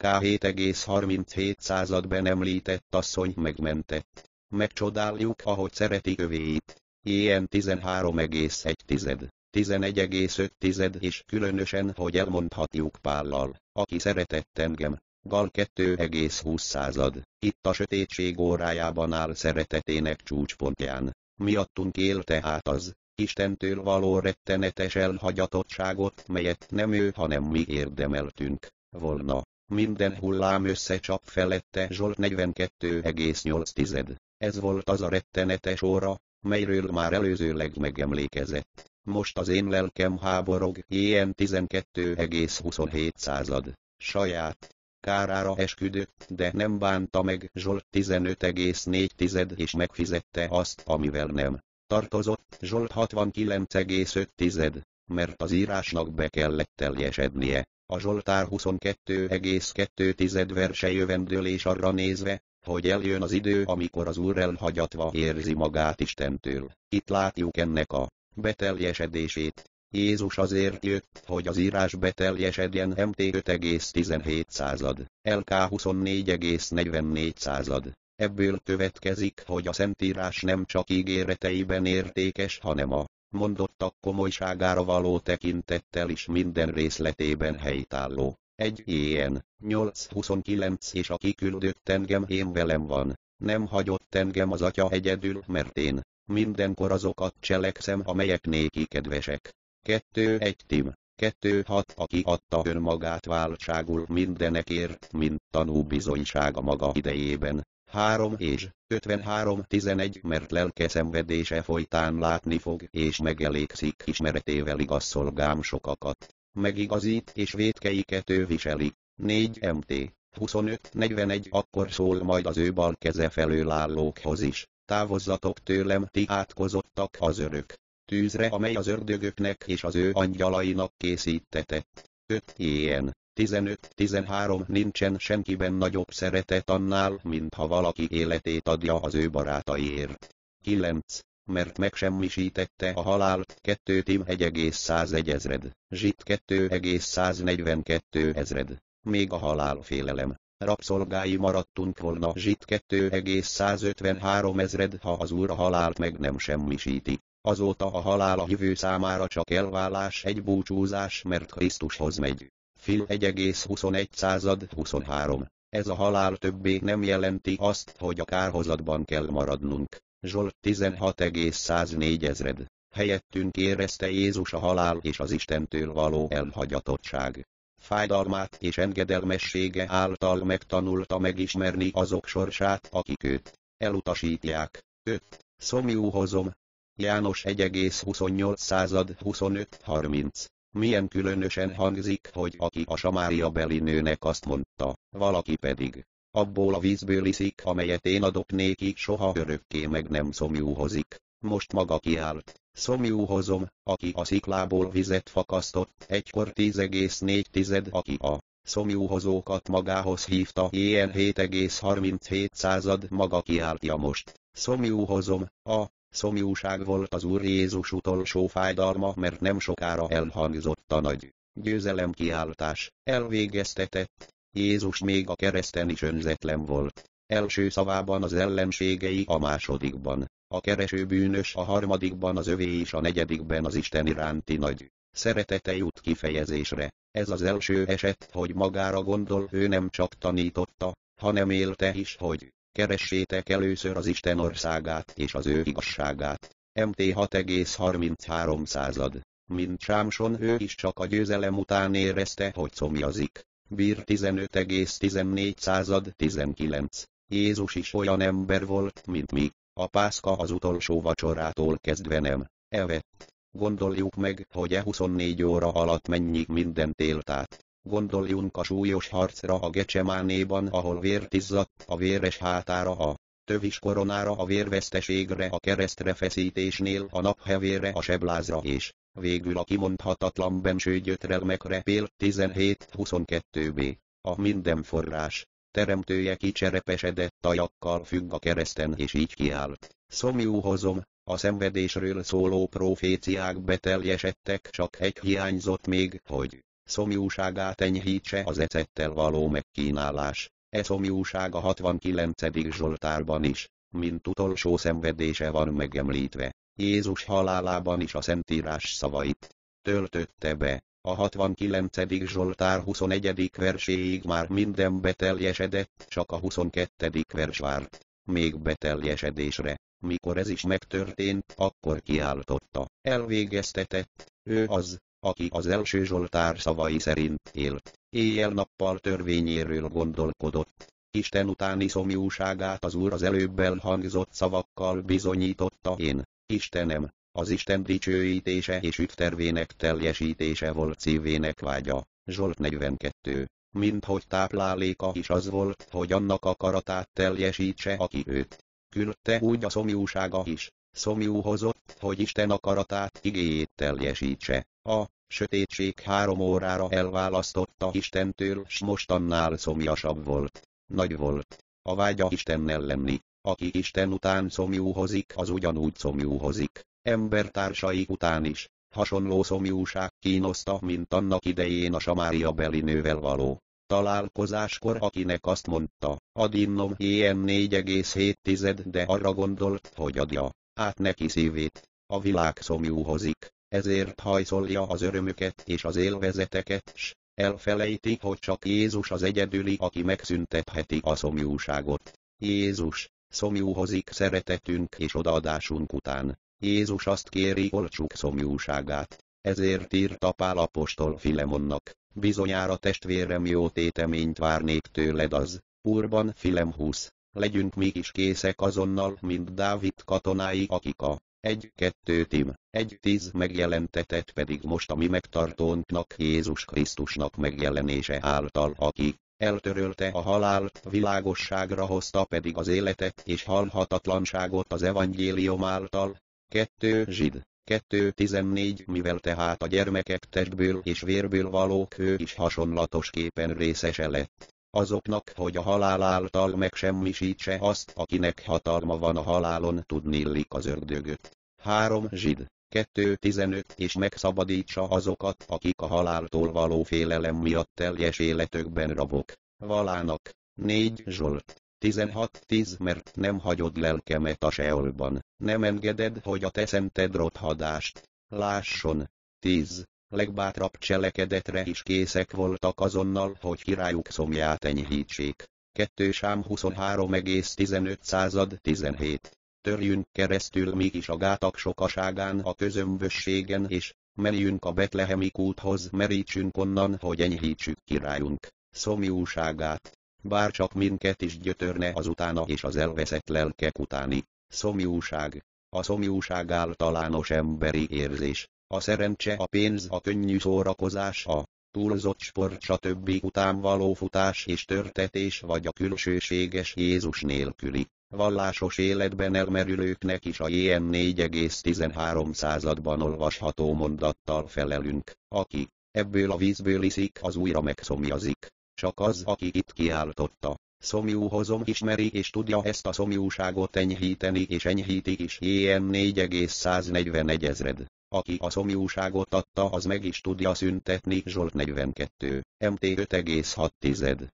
7,37 említett asszony megmentett. Megcsodáljuk, ahogy szereti övéit. Ilyen 13,1. 11,5 és különösen, hogy elmondhatjuk Pállal, aki szeretett engem. Gal 2,20. Itt a sötétség órájában áll szeretetének csúcspontján. Miattunk élte át az Istentől való rettenetes elhagyatottságot, melyet nem ő, hanem mi érdemeltünk volna. Minden hullám összecsap felette. Zsolt 42,8. Ez volt az a rettenetes óra, melyről már előzőleg megemlékezett. Most az én lelkem háborog. Ilyen 12,27. Saját kárára esküdött, de nem bánta meg. Zsolt 15,4 és megfizette azt, amivel nem tartozott. Zsolt 69,5. Mert az írásnak be kellett teljesednie. A Zsoltár 22,2 verse jövendőlés arra nézve, hogy eljön az idő, amikor az Úr elhagyatva érzi magát Istentől. Itt látjuk ennek a beteljesedését. Jézus azért jött, hogy az írás beteljesedjen. Mt 5,17. LK 24,44. Ebből következik, hogy a Szentírás nem csak ígéreteiben értékes, hanem a mondottak komolyságára való tekintettel is minden részletében helytálló. 1 Ilyen 8:29 És aki küldött engem, én velem van. Nem hagyott engem az Atya egyedül, mert én mindenkor azokat cselekszem, amelyek néki kedvesek. 2:1 Tim 2:6 Aki adta önmagát váltságul mindenekért, mint tanúbizonysága maga idejében. 3 és 53:11 Mert lelke szenvedése folytán látni fog, és megelégszik ismeretével igaz szolgám sokakat. Megigazít, és vétkeiket ő viseli. 4 Mt 25:41 Akkor szól majd az ő bal keze felől állókhoz is. Távozzatok tőlem, ti átkozottak az örök tűzre, amely az ördögöknek és az ő angyalainak készítetett. 5 Ilyen 15-13 Nincsen senkiben nagyobb szeretet annál, mintha valaki életét adja az ő barátaiért. 9 Mert megsemmisítette a halált. 2 Tim 1,101 ezred. Zsit 2,142 ezred. Még a halál félelem rabszolgái maradtunk volna. Zsit 2,153 ezred, ha az Úr a halált meg nem semmisíti. Azóta a halál a hívő számára csak elválás, egy búcsúzás, mert Krisztushoz megy. Fil 1,21-23. Ez a halál többé nem jelenti azt, hogy a kárhozatban kell maradnunk. Zsolt 16,104 ezred. Helyettünk érezte Jézus a halál és az Istentől való elhagyatottság fájdalmát és engedelmessége által megtanulta megismerni azok sorsát, akik őt elutasítják. 5. Szomjúhozom. János 1,28-25-30. Milyen különösen hangzik, hogy aki a samáriabeli nőnek azt mondta, valaki pedig abból a vízből iszik, amelyet én adok néki, soha örökké meg nem szomjúhozik. Most maga kiállt, szomjúhozom, aki a sziklából vizet fakasztott. Egykor 10,4 Aki a szomjúhozókat magához hívta. Ilyen 7,37 Maga kiáltja most, szomjúhozom. A szomjúság volt az Úr Jézus utolsó fájdalma, mert nem sokára elhangzott a nagy győzelemkiáltás. Elvégeztetett. Jézus még a kereszten is önzetlen volt. Első szavában az ellenségei, a másodikban a kereső bűnös, a harmadikban az övé és a negyedikben az Isten iránti nagy szeretete jut kifejezésre. Ez az első eset, hogy magára gondol, ő nem csak tanította, hanem élte is, hogy keressétek először az Isten országát és az ő igazságát, Mt 6,33. Mint Sámson ő is csak a győzelem után érezte, hogy szomjazik. Bir 15,14. 19. Jézus is olyan ember volt, mint mi. A Pászka az utolsó vacsorától kezdve nem evett. Gondoljuk meg, hogy 24 óra alatt mennyi mindent élt át. Gondoljunk a súlyos harcra a Gecsemánéban, ahol vért izzadt a véres hátára, a tövis koronára, a vérveszteségre, a keresztre feszítésnél, a naphevére, a seblázra és végül a kimondhatatlan benső gyötrelmekre. Pél 17:22b. A minden forrás teremtője kicserepesedett ajakkal függ a kereszten, és így kiállt: szomjúhozom. A szenvedésről szóló proféciák beteljesedtek, csak egy hiányzott még, hogy szomjúságát enyhítse az ecettel való megkínálás. E szomjúság a 69. Zsoltárban is, mint utolsó szenvedése van megemlítve. Jézus halálában is a Szentírás szavait töltötte be. A 69. Zsoltár 21. verséig már minden beteljesedett, csak a 22. vers várt még beteljesedésre. Mikor ez is megtörtént, akkor kiáltotta: elvégeztetett. Ő az, aki az első Zsoltár szavai szerint élt, éjjel-nappal törvényéről gondolkodott. Isten utáni szomjúságát az Úr az előbb elhangzott szavakkal bizonyította: én, Istenem, az Isten dicsőítése és ügytervének teljesítése volt szívének vágya. Zsolt 42. Minthogy tápláléka is az volt, hogy annak akaratát teljesítse, aki őt küldte, úgy a szomjúsága is szomjúhozott, hogy Isten akaratát, igéjét teljesítse. A sötétség 3 órára elválasztotta Istentől, s most annál szomjasabb volt. Nagy volt a vágya Istennel lenni. Aki Isten után szomjúhozik, az ugyanúgy szomjúhozik embertársai után is. Hasonló szomjúság kínoszta, mint annak idején a Samáriabeli nővel való találkozáskor, akinek azt mondta: add innom ilyen 4,7, de arra gondolt, hogy adja át neki szívét. A világ szomjúhozik, ezért hajszolja az örömöket és az élvezeteket, s elfelejti, hogy csak Jézus az egyedüli, aki megszüntetheti a szomjúságot. Jézus szomjúhozik szeretetünk és odaadásunk után. Jézus azt kéri, oltsuk szomjúságát. Ezért írta Pál apostol Filemonnak: bizonyára testvérem, jó téteményt várnék tőled az Úrban. Filem 20. Legyünk mi is készek azonnal, mint Dávid katonái, akik a 1-2 Tim 1:10 megjelentetett pedig most a mi megtartónknak, Jézus Krisztusnak megjelenése által, aki eltörölte a halált, világosságra hozta pedig az életet és halhatatlanságot az evangélium által. 2 Zsid 2:14. Mivel tehát a gyermekek testből és vérből valók, ő is hasonlatosképpen részese lett azoknak, hogy a halál által megsemmisítse azt, akinek hatalma van a halálon, tudnillik az ördögöt. 3 Zsid 2:15. És megszabadítsa azokat, akik a haláltól való félelem miatt teljes életükben rabok valának. 4 Zsolt 16:10. Mert nem hagyod lelkemet a seolban, nem engeded, hogy a te szented rothadást lásson. 10. Legbátrabb cselekedetre is készek voltak azonnal, hogy királyuk szomját enyhítsék. 2 Sám 23,15. 17. Törjünk keresztül mi is a gátak sokaságán, a közömbösségen, és menjünk a betlehemi kúthoz, merítsünk onnan, hogy enyhítsük királyunk szomjúságát. Bár csak minket is gyötörne az utána és az elveszett lelkek utáni szomjúság. A szomjúság általános emberi érzés. A szerencse, a pénz, a könnyű szórakozás, a túlzott sport stb. Után való futás és törtetés, vagy a külsőséges Jézus nélküli vallásos életben elmerülőknek is a J.N. 4,13 olvasható mondattal felelünk: aki ebből a vízből iszik, az újra megszomjazik. Csak az, aki itt kiáltotta: szomjúhozom, ismeri és tudja ezt a szomjúságot enyhíteni, és enyhíti is. J.N. 4,141. Aki a szomjúságot adta, az meg is tudja szüntetni. Zsolt 42. Mt 5,6.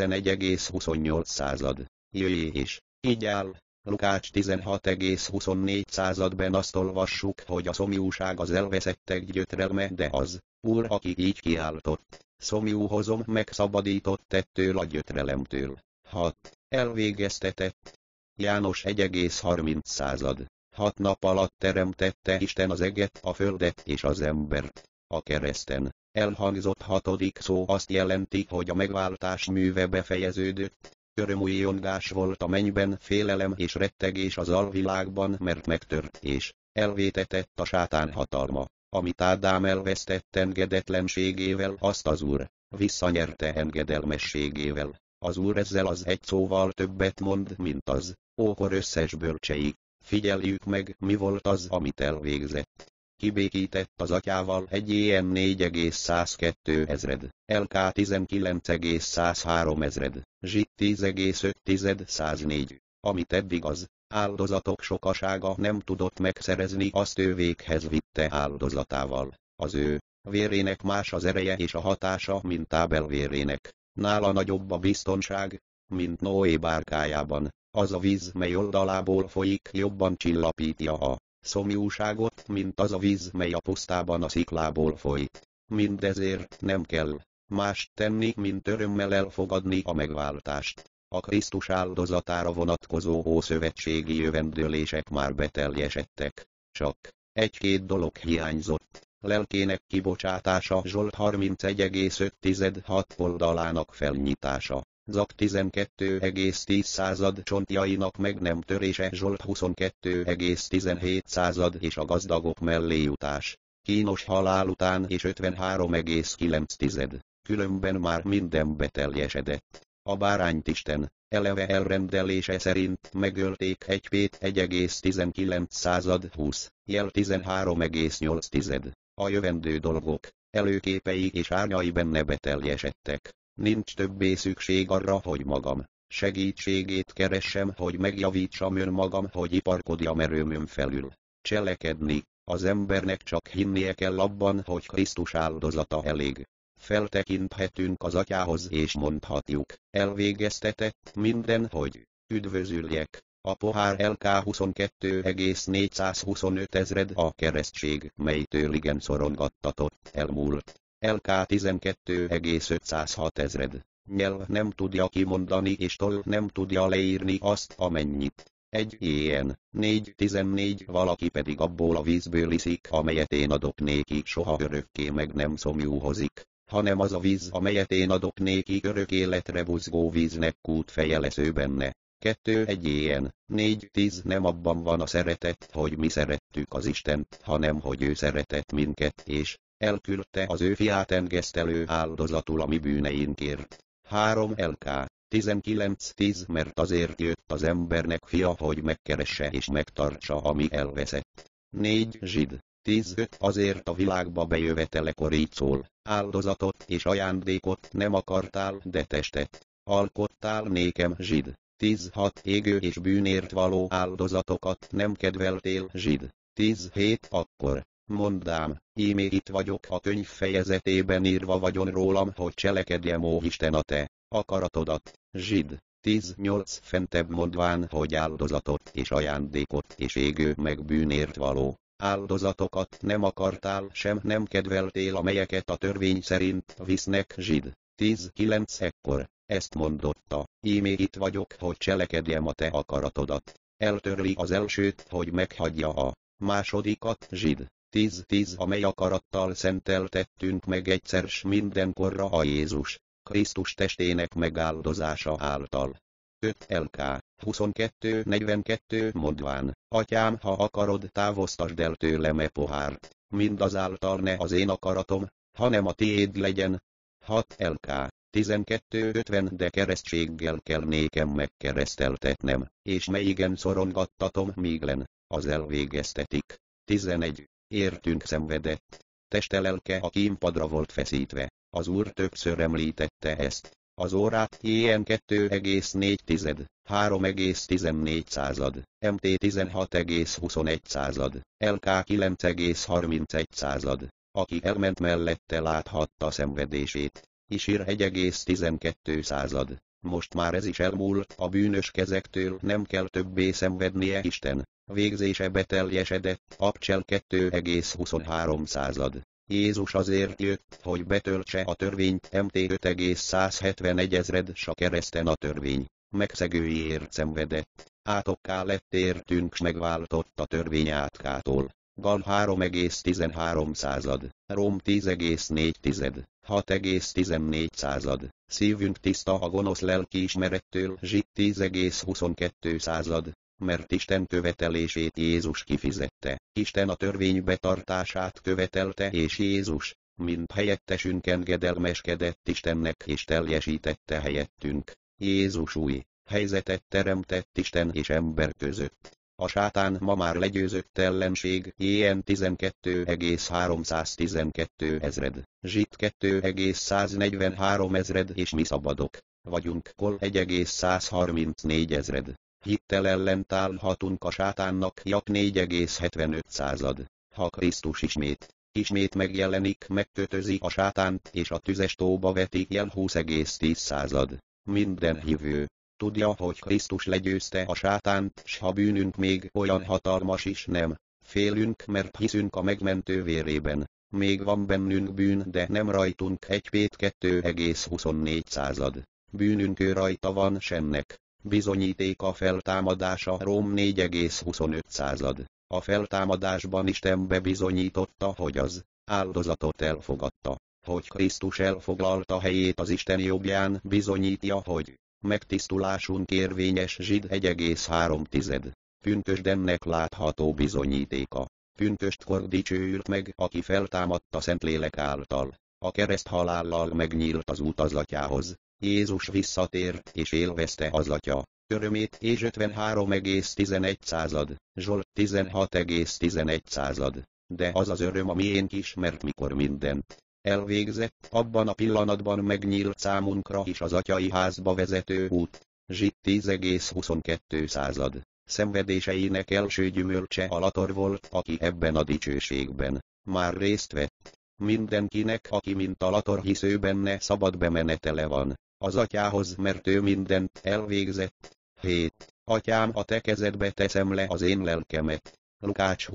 11,28. Jöjjé és így áll. Lukács 16,24-ben azt olvassuk, hogy a szomjúság az elveszettek gyötrelme, de az Úr, aki így kiáltott: szomjúhozom, megszabadított ettől a gyötrelemtől. 6. Elvégeztetett. János 1,30. 6 nap alatt teremtette Isten az eget, a földet és az embert. A kereszten elhangzott 6. szó azt jelenti, hogy a megváltás műve befejeződött. Örömújjongás volt a mennyben, félelem és rettegés az alvilágban, mert megtört és elvétetett a sátán hatalma, amit Ádám elvesztett engedetlenségével, azt az Úr visszanyerte engedelmességével. Az Úr ezzel az egy szóval többet mond, mint az ókor összes bölcsei. Figyeljük meg, mi volt az, amit elvégzett. Kibékített az atyával egy EM 4,102 ezred, LK 19,103 ezred, ZSIT 10,5 104, amit eddig az áldozatok sokasága nem tudott megszerezni, azt ő véghez vitte áldozatával. Az ő vérének más az ereje és a hatása, mint Ábel vérének. Nála nagyobb a biztonság, mint Noé bárkájában. Az a víz, mely oldalából folyik, jobban csillapítja a szomjúságot, mint az a víz, mely a pusztában a sziklából folyik. Mindezért nem kell mást tenni, mint örömmel elfogadni a megváltást. A Krisztus áldozatára vonatkozó ószövetségi jövendőlések már beteljesedtek. Csak egy-két dolog hiányzott. Lelkének kibocsátása, Zsolt 31,5 oldalának felnyitása. Zak 12,10 csontjainak meg nem törése, Zsolt 22,17 és a gazdagok mellé jutás. Kínos halál után és 53,9. Különben már minden beteljesedett. A bárányt Isten eleve elrendelése szerint megölték 1 Pét 1,19 jel 13,8. A jövendő dolgok előképei és árnyai benne beteljesedtek. Nincs többé szükség arra, hogy magam segítségét keressem, hogy megjavítsam önmagam, hogy iparkodjam erőmön felül. Cselekedni, az embernek csak hinnie kell abban, hogy Krisztus áldozata elég. Feltekinthetünk az atyához és mondhatjuk, elvégeztetett minden, hogy üdvözüljek. A pohár LK 22,425 ezred, a keresztség, melytől igen szorongattatott, elmúlt. LK 12,506 ezred. Nyelv nem tudja kimondani és toll nem tudja leírni azt, amennyit. Egy ilyen 4,14 valaki pedig abból a vízből iszik, amelyet én adok néki, soha örökké meg nem szomjúhozik, hanem az a víz, amelyet én adok néki, örök életre buzgó víznek kútfeje lesz ő benne. 1 ilyen 4,10 nem abban van a szeretet, hogy mi szerettük az Istent, hanem hogy ő szeretett minket és elküldte az ő fiát engesztelő áldozatul a mi bűneinkért. 3 LK 19:10 mert azért jött az embernek fia, hogy megkeresse és megtartsa, ami elveszett. 4 Zsid 10:5 azért a világba bejövetelekor így szól, áldozatot és ajándékot nem akartál, de testet alkottál nékem. Zsid 10:6 égő és bűnért való áldozatokat nem kedveltél. Zsid 10:7 akkor mondám, íme itt vagyok, a könyv fejezetében írva vagyon rólam, hogy cselekedjem, ó Isten, a te akaratodat. Zsid 10:8 fentebb mondván, hogy áldozatot és ajándékot és égő meg bűnért való áldozatokat nem akartál, sem nem kedveltél, amelyeket a törvény szerint visznek. Zsid 10:9 ekkor ezt mondotta, íme itt vagyok, hogy cselekedjem a te akaratodat. Eltörli az elsőt, hogy meghagyja a másodikat. Zsid 10:10 amely akarattal szenteltettünk meg egyszer s mindenkorra a Jézus Krisztus testének megáldozása által. 5 LK 22:42 mondván, atyám, ha akarod, távoztasd el tőlem e pohárt, mindazáltal ne az én akaratom, hanem a tiéd legyen. 6 LK 12:50 de keresztséggel kell nékem megkereszteltetnem, és melyigen szorongattatom, míg len az elvégeztetik. 11 értünk szenvedett. Teste lelke a kínpadra volt feszítve. Az Úr többször említette ezt. Az órát ilyen 2,4, 3,14, MT 16,21, LK 9,31. Aki elment mellette, láthatta szenvedését. Isír 1,12. Most már ez is elmúlt, a bűnös kezektől nem kell többé szenvednie. Isten végzése beteljesedett. Abcsel 2,23. Jézus azért jött, hogy betöltse a törvényt. MT 5,171 ezred, s a kereszten a törvény megszegőiért szenvedett. átokká lett értünk s megváltott a törvény átkától. Gal 3,13, Róm 10,4, 6,14. Szívünk tiszta a gonosz lelkiismerettől, Zsit 10,22, mert Isten követelését Jézus kifizette. Isten a törvény betartását követelte és Jézus, mint helyettesünk engedelmeskedett Istennek és teljesítette helyettünk. Jézus új helyzetet teremtett Isten és ember között. A sátán ma már legyőzött ellenség, ilyen 12,312 ezred, Zsit 2,143 ezred és mi szabadok vagyunk, Kol 1,134 ezred. Hittel ellent állhatunk a sátánnak, Jak 4,75. Ha Krisztus ismét megjelenik, megkötözi a sátánt és a tüzes tóba veti, Jel 20,10. Minden hívő tudja, hogy Krisztus legyőzte a sátánt, s ha bűnünk még olyan hatalmas is nem félünk, mert hiszünk a megmentő vérében. Még van bennünk bűn, de nem rajtunk, 1 Pét 2,24. Bűnünk ő rajta van, sennek bizonyíték a feltámadása, Róm 4,25. A feltámadásban Isten bebizonyította, hogy az áldozatot elfogadta, hogy Krisztus elfoglalta helyét az Isten jobbján, bizonyítja, hogy megtisztulásunk érvényes, Zsid 1,3. Pünkösdennek látható bizonyítéka. Pünköstkor dicsőült meg, aki feltámadt a Szentlélek által. A kereszt halállal megnyílt az út az Atyához. Jézus visszatért és élvezte az Atya örömét, és 53,11. Zsolt 16,11. De az az öröm a miénk is, mert mikor mindent elvégzett, abban a pillanatban megnyílt számunkra is az atyai házba vezető út. Zsit 10,22. Szenvedéseinek első gyümölcse a Lator volt, aki ebben a dicsőségben már részt vett. Mindenkinek, aki mint a Lator hisző benne, szabad bemenetele van az atyához, mert ő mindent elvégzett. 7. Atyám, a te kezedbe teszem le az én lelkemet. Lukács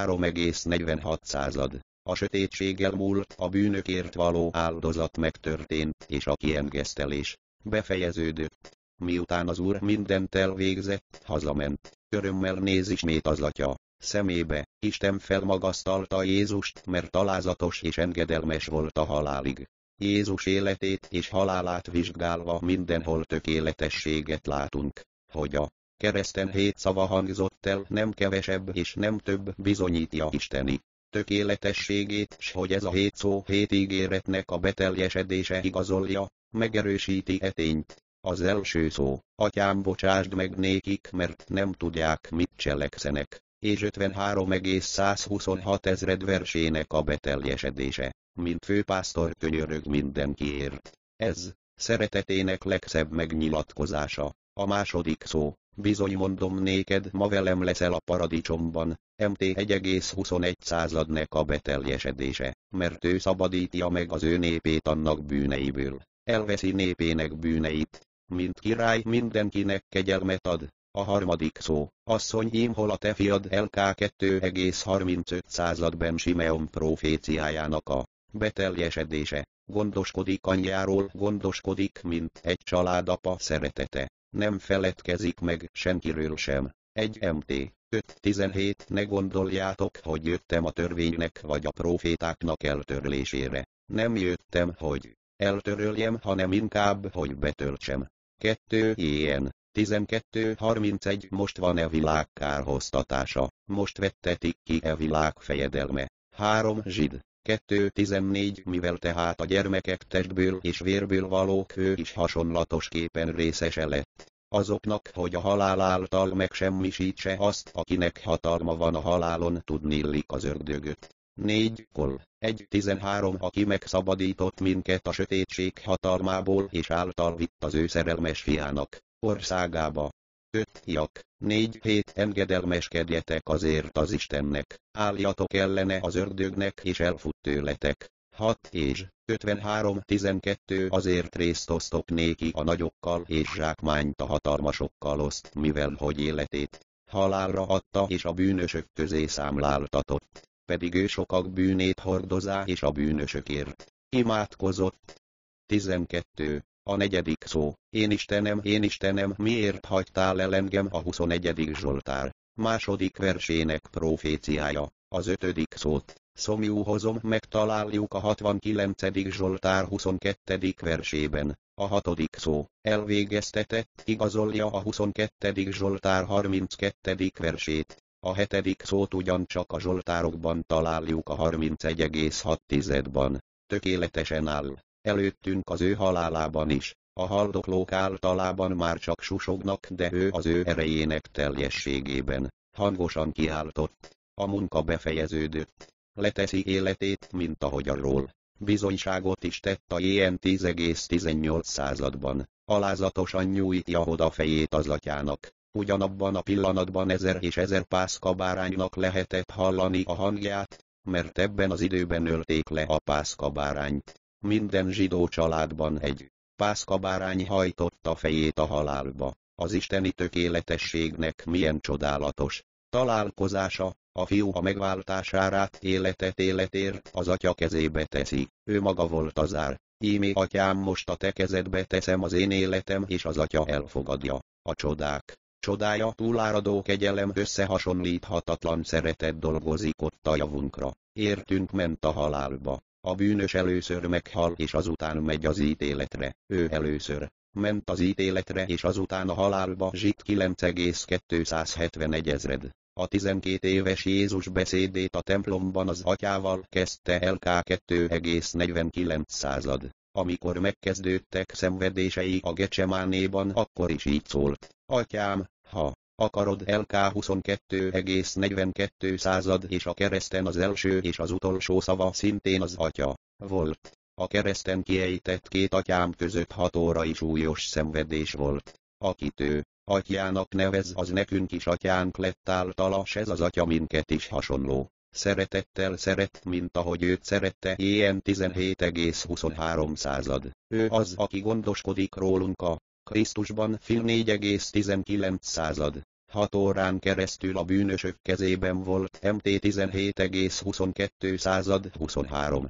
23,46. A sötétség elmúlt, a bűnökért való áldozat megtörtént, és a kiengesztelés befejeződött. Miután az Úr mindent elvégzett, hazament. Örömmel néz ismét az Atya szemébe. Isten felmagasztalta Jézust, mert alázatos és engedelmes volt a halálig. Jézus életét és halálát vizsgálva mindenhol tökéletességet látunk, hogy a kereszten 7 szava hangzott el, nem kevesebb és nem több, bizonyítja isteni tökéletességét, s hogy ez a 7 szó 7 ígéretnek a beteljesedése igazolja, megerősíti e tényt. Az első szó, Atyám, bocsásd meg nékik, mert nem tudják, mit cselekszenek, és 53,126 ezred versének a beteljesedése, mint főpásztor könyörög mindenkiért. Ez szeretetének legszebb megnyilatkozása. A második szó, bizony mondom néked, ma velem leszel a paradicsomban, Mt 1,21 a beteljesedése, mert ő szabadítja meg az ő népét annak bűneiből, elveszi népének bűneit, mint király mindenkinek kegyelmet ad. A harmadik szó, asszony, ím hol a te fiad, LK 2,35 Simeon proféciájának a beteljesedése, gondoskodik anyjáról, gondoskodik, mint egy családapa szeretete, nem feledkezik meg senkiről sem. 1 Mt 5,17 Ne gondoljátok, hogy jöttem a törvénynek vagy a profétáknak eltörlésére. Nem jöttem, hogy eltöröljem, hanem inkább, hogy betöltsem. 2 Ilyen 12:31 Most van e világ kárhoztatása, most vettetik ki e világ fejedelme. 3 Zsid 2:14 Mivel tehát a gyermekek testből és vérből valók, ő is hasonlatosképpen részese lett azoknak, hogy a halál által megsemmisítse azt, akinek hatalma van a halálon, tudnillik az ördögöt. 4 Kol 1:13 Aki megszabadított minket a sötétség hatalmából és által vitt az ő szerelmes fiának országába. 5 Jak 4:7 Engedelmeskedjetek azért az Istennek, álljatok ellene az ördögnek és elfut tőletek. 6 és 53:12 Azért részt osztok néki a nagyokkal és zsákmányt a hatalmasokkal oszt, mivel hogy életét halálra adta és a bűnösök közé számláltatott, pedig ő sokak bűnét hordozá és a bűnösökért imádkozott. 12 A 4. szó, én Istenem, miért hagytál el engem? A 21. Zsoltár második versének proféciája. Az 5. szót, szomjúhozom, megtaláljuk a 69. Zsoltár 22. versében. A 6. szó, elvégeztetett, igazolja a 22. Zsoltár 32. versét. A 7. szót ugyancsak a zsoltárokban találjuk a 31,6-ban. Tökéletesen áll előttünk az ő halálában is. A haldoklók általában már csak susognak, de ő az ő erejének teljességében hangosan kiáltott. A munka befejeződött. Leteszi életét, mint ahogy arról bizonyságot is tett a JN 10,18. Alázatosan nyújtja oda fejét az atyának. Ugyanabban a pillanatban 1000 és 1000 pászkabáránynak lehetett hallani a hangját, mert ebben az időben ölték le a pászkabárányt. Minden zsidó családban egy pászkabárány hajtotta fejét a halálba. Az isteni tökéletességnek milyen csodálatos találkozása, a fiú a megváltásárát életért az atya kezébe teszi. Ő maga volt az ár. Íme atyám, most a te kezedbe teszem az én életem, és az atya elfogadja. A csodák csodája, túláradó kegyelem, összehasonlíthatatlan szeretet dolgozik ott a javunkra. Értünk ment a halálba. A bűnös először meghal és azután megy az ítéletre. Ő először ment az ítéletre és azután a halálba. Zsit 9,271 ezred. A 12 éves Jézus beszédét a templomban az atyával kezdte LK 2,49. Amikor megkezdődtek szenvedései a Gecsemánéban, akkor is így szólt: Atyám, ha akarod, LK 22,42. És a kereszten az első és az utolsó szava szintén az atya volt. A kereszten kiejtett két atyám között 6 órai súlyos szenvedés volt. Akit ő atyának nevez, az nekünk is atyánk lett általa, s ez az atya minket is hasonló szeretettel szeret, mint ahogy őt szerette. Ilyen 17,23. Ő az, aki gondoskodik rólunk a Krisztusban. Fil 4,19. 6 órán keresztül a bűnösök kezében volt. MT 17,22. 23.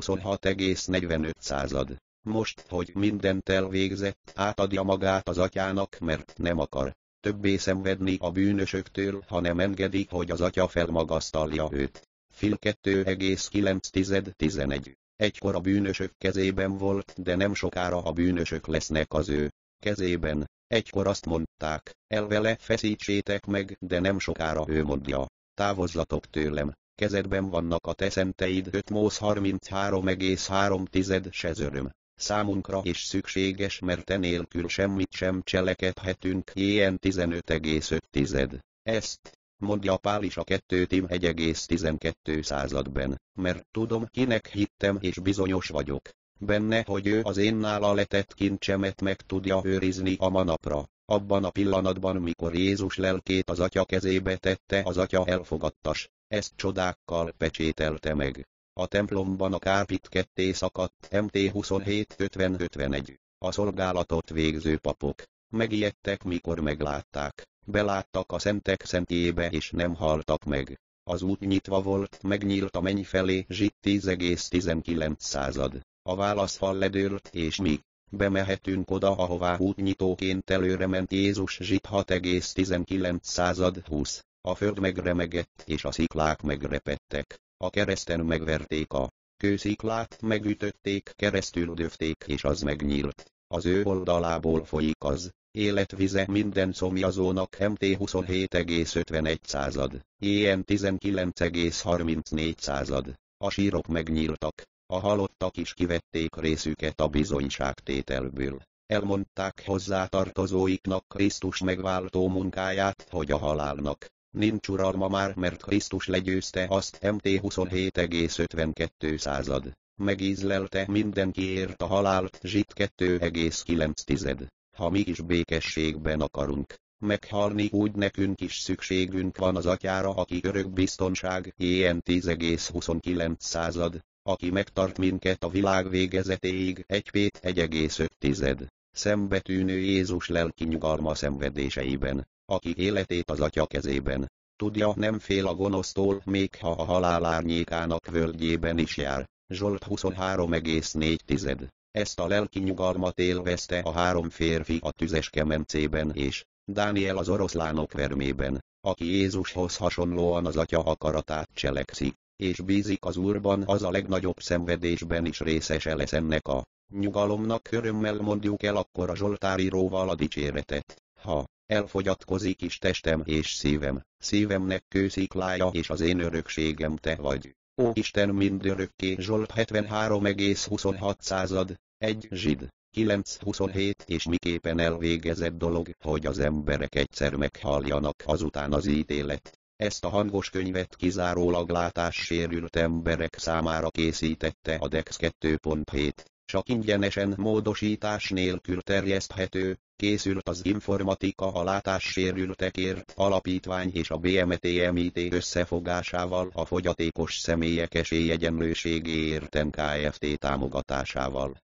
26,45. Most, hogy mindent elvégzett, átadja magát az atyának, mert nem akar többé szenvedni a bűnösöktől, hanem engedi, hogy az atya felmagasztalja őt. Fil 2,9-11. Egykor a bűnösök kezében volt, de nem sokára a bűnösök lesznek az ő kezében. Egykor azt mondták, elvele feszítsétek meg, de nem sokára ő mondja: távozzatok tőlem, kezedben vannak a te szenteid. 5 Móz 33,3 sezöröm. Számunkra is szükséges, mert enélkül semmit sem cselekedhetünk. Ilyen 15,5. Ezt mondja Pál is a 2 Tim 1,12-ben, mert tudom, kinek hittem, és bizonyos vagyok benne, hogy ő az én nála letett kincsemet meg tudja őrizni a manapra. Abban a pillanatban, mikor Jézus lelkét az atya kezébe tette, az atya elfogadtas, ezt csodákkal pecsételte meg. A templomban a kárpit ketté szakadt. MT 27:50-51. A szolgálatot végző papok megijedtek, mikor meglátták. Beláttak a szentek szentjébe és nem haltak meg. Az út nyitva volt, megnyílt a menny felé. Zsit 10,19. A válaszfal ledőlt, és mi bemehetünk oda, ahová útnyitóként előre ment Jézus. Zsit 6,19-20. A föld megremegett, és a sziklák megrepedtek. A kereszten megverték a kősziklát, megütötték, keresztül döfték, és az megnyílt. Az ő oldalából folyik az életvize minden szomjazónak. MT 27,51. Ilyen 19,34. A sírok megnyíltak, a halottak is kivették részüket a bizonyságtételből. Elmondták hozzátartozóiknak Krisztus megváltó munkáját, hogy a halálnak nincs uralma már, mert Krisztus legyőzte azt. MT 27,52. Megízlelte mindenkiért a halált. Zsit 2,9. Ha mi is békességben akarunk meghalni, úgy nekünk is szükségünk van az atyára, aki örök biztonság. Ilyen 10,29. Aki megtart minket a világ végezetéig. 1 Pét 1,5. Szembetűnő Jézus lelki nyugalma szenvedéseiben, aki életét az atya kezében tudja, nem fél a gonosztól, még ha a halál árnyékának völgyében is jár. Zsolt 23,4. Ezt a lelki nyugalmat élvezte a 3 férfi a tüzes kemencében és Dániel az oroszlánok vermében, aki Jézushoz hasonlóan az Atya akaratát cselekszik, és bízik az Úrban, az a legnagyobb szenvedésben is részese lesz ennek a nyugalomnak. Örömmel mondjuk el akkor a zsoltáríróval a dicséretet. Ha elfogyatkozik is testem és szívemnek kősziklája és az én örökségem te vagy. Ó Isten mindörökké. Zsolt 73,26. 1 Zsid 9:27. És miképpen elvégezett dolog, hogy az emberek egyszer meghalljanak, azután az ítélet. Ezt a hangos könyvet kizárólag látássérült emberek számára készítette a Dex 2.7. Csak ingyenesen módosítás nélkül terjeszthető. Készült az Informatika a látássérültekért alapítvány és a BMTMIT összefogásával, a fogyatékos személyek esélyegyenlőségéért Kft. Támogatásával.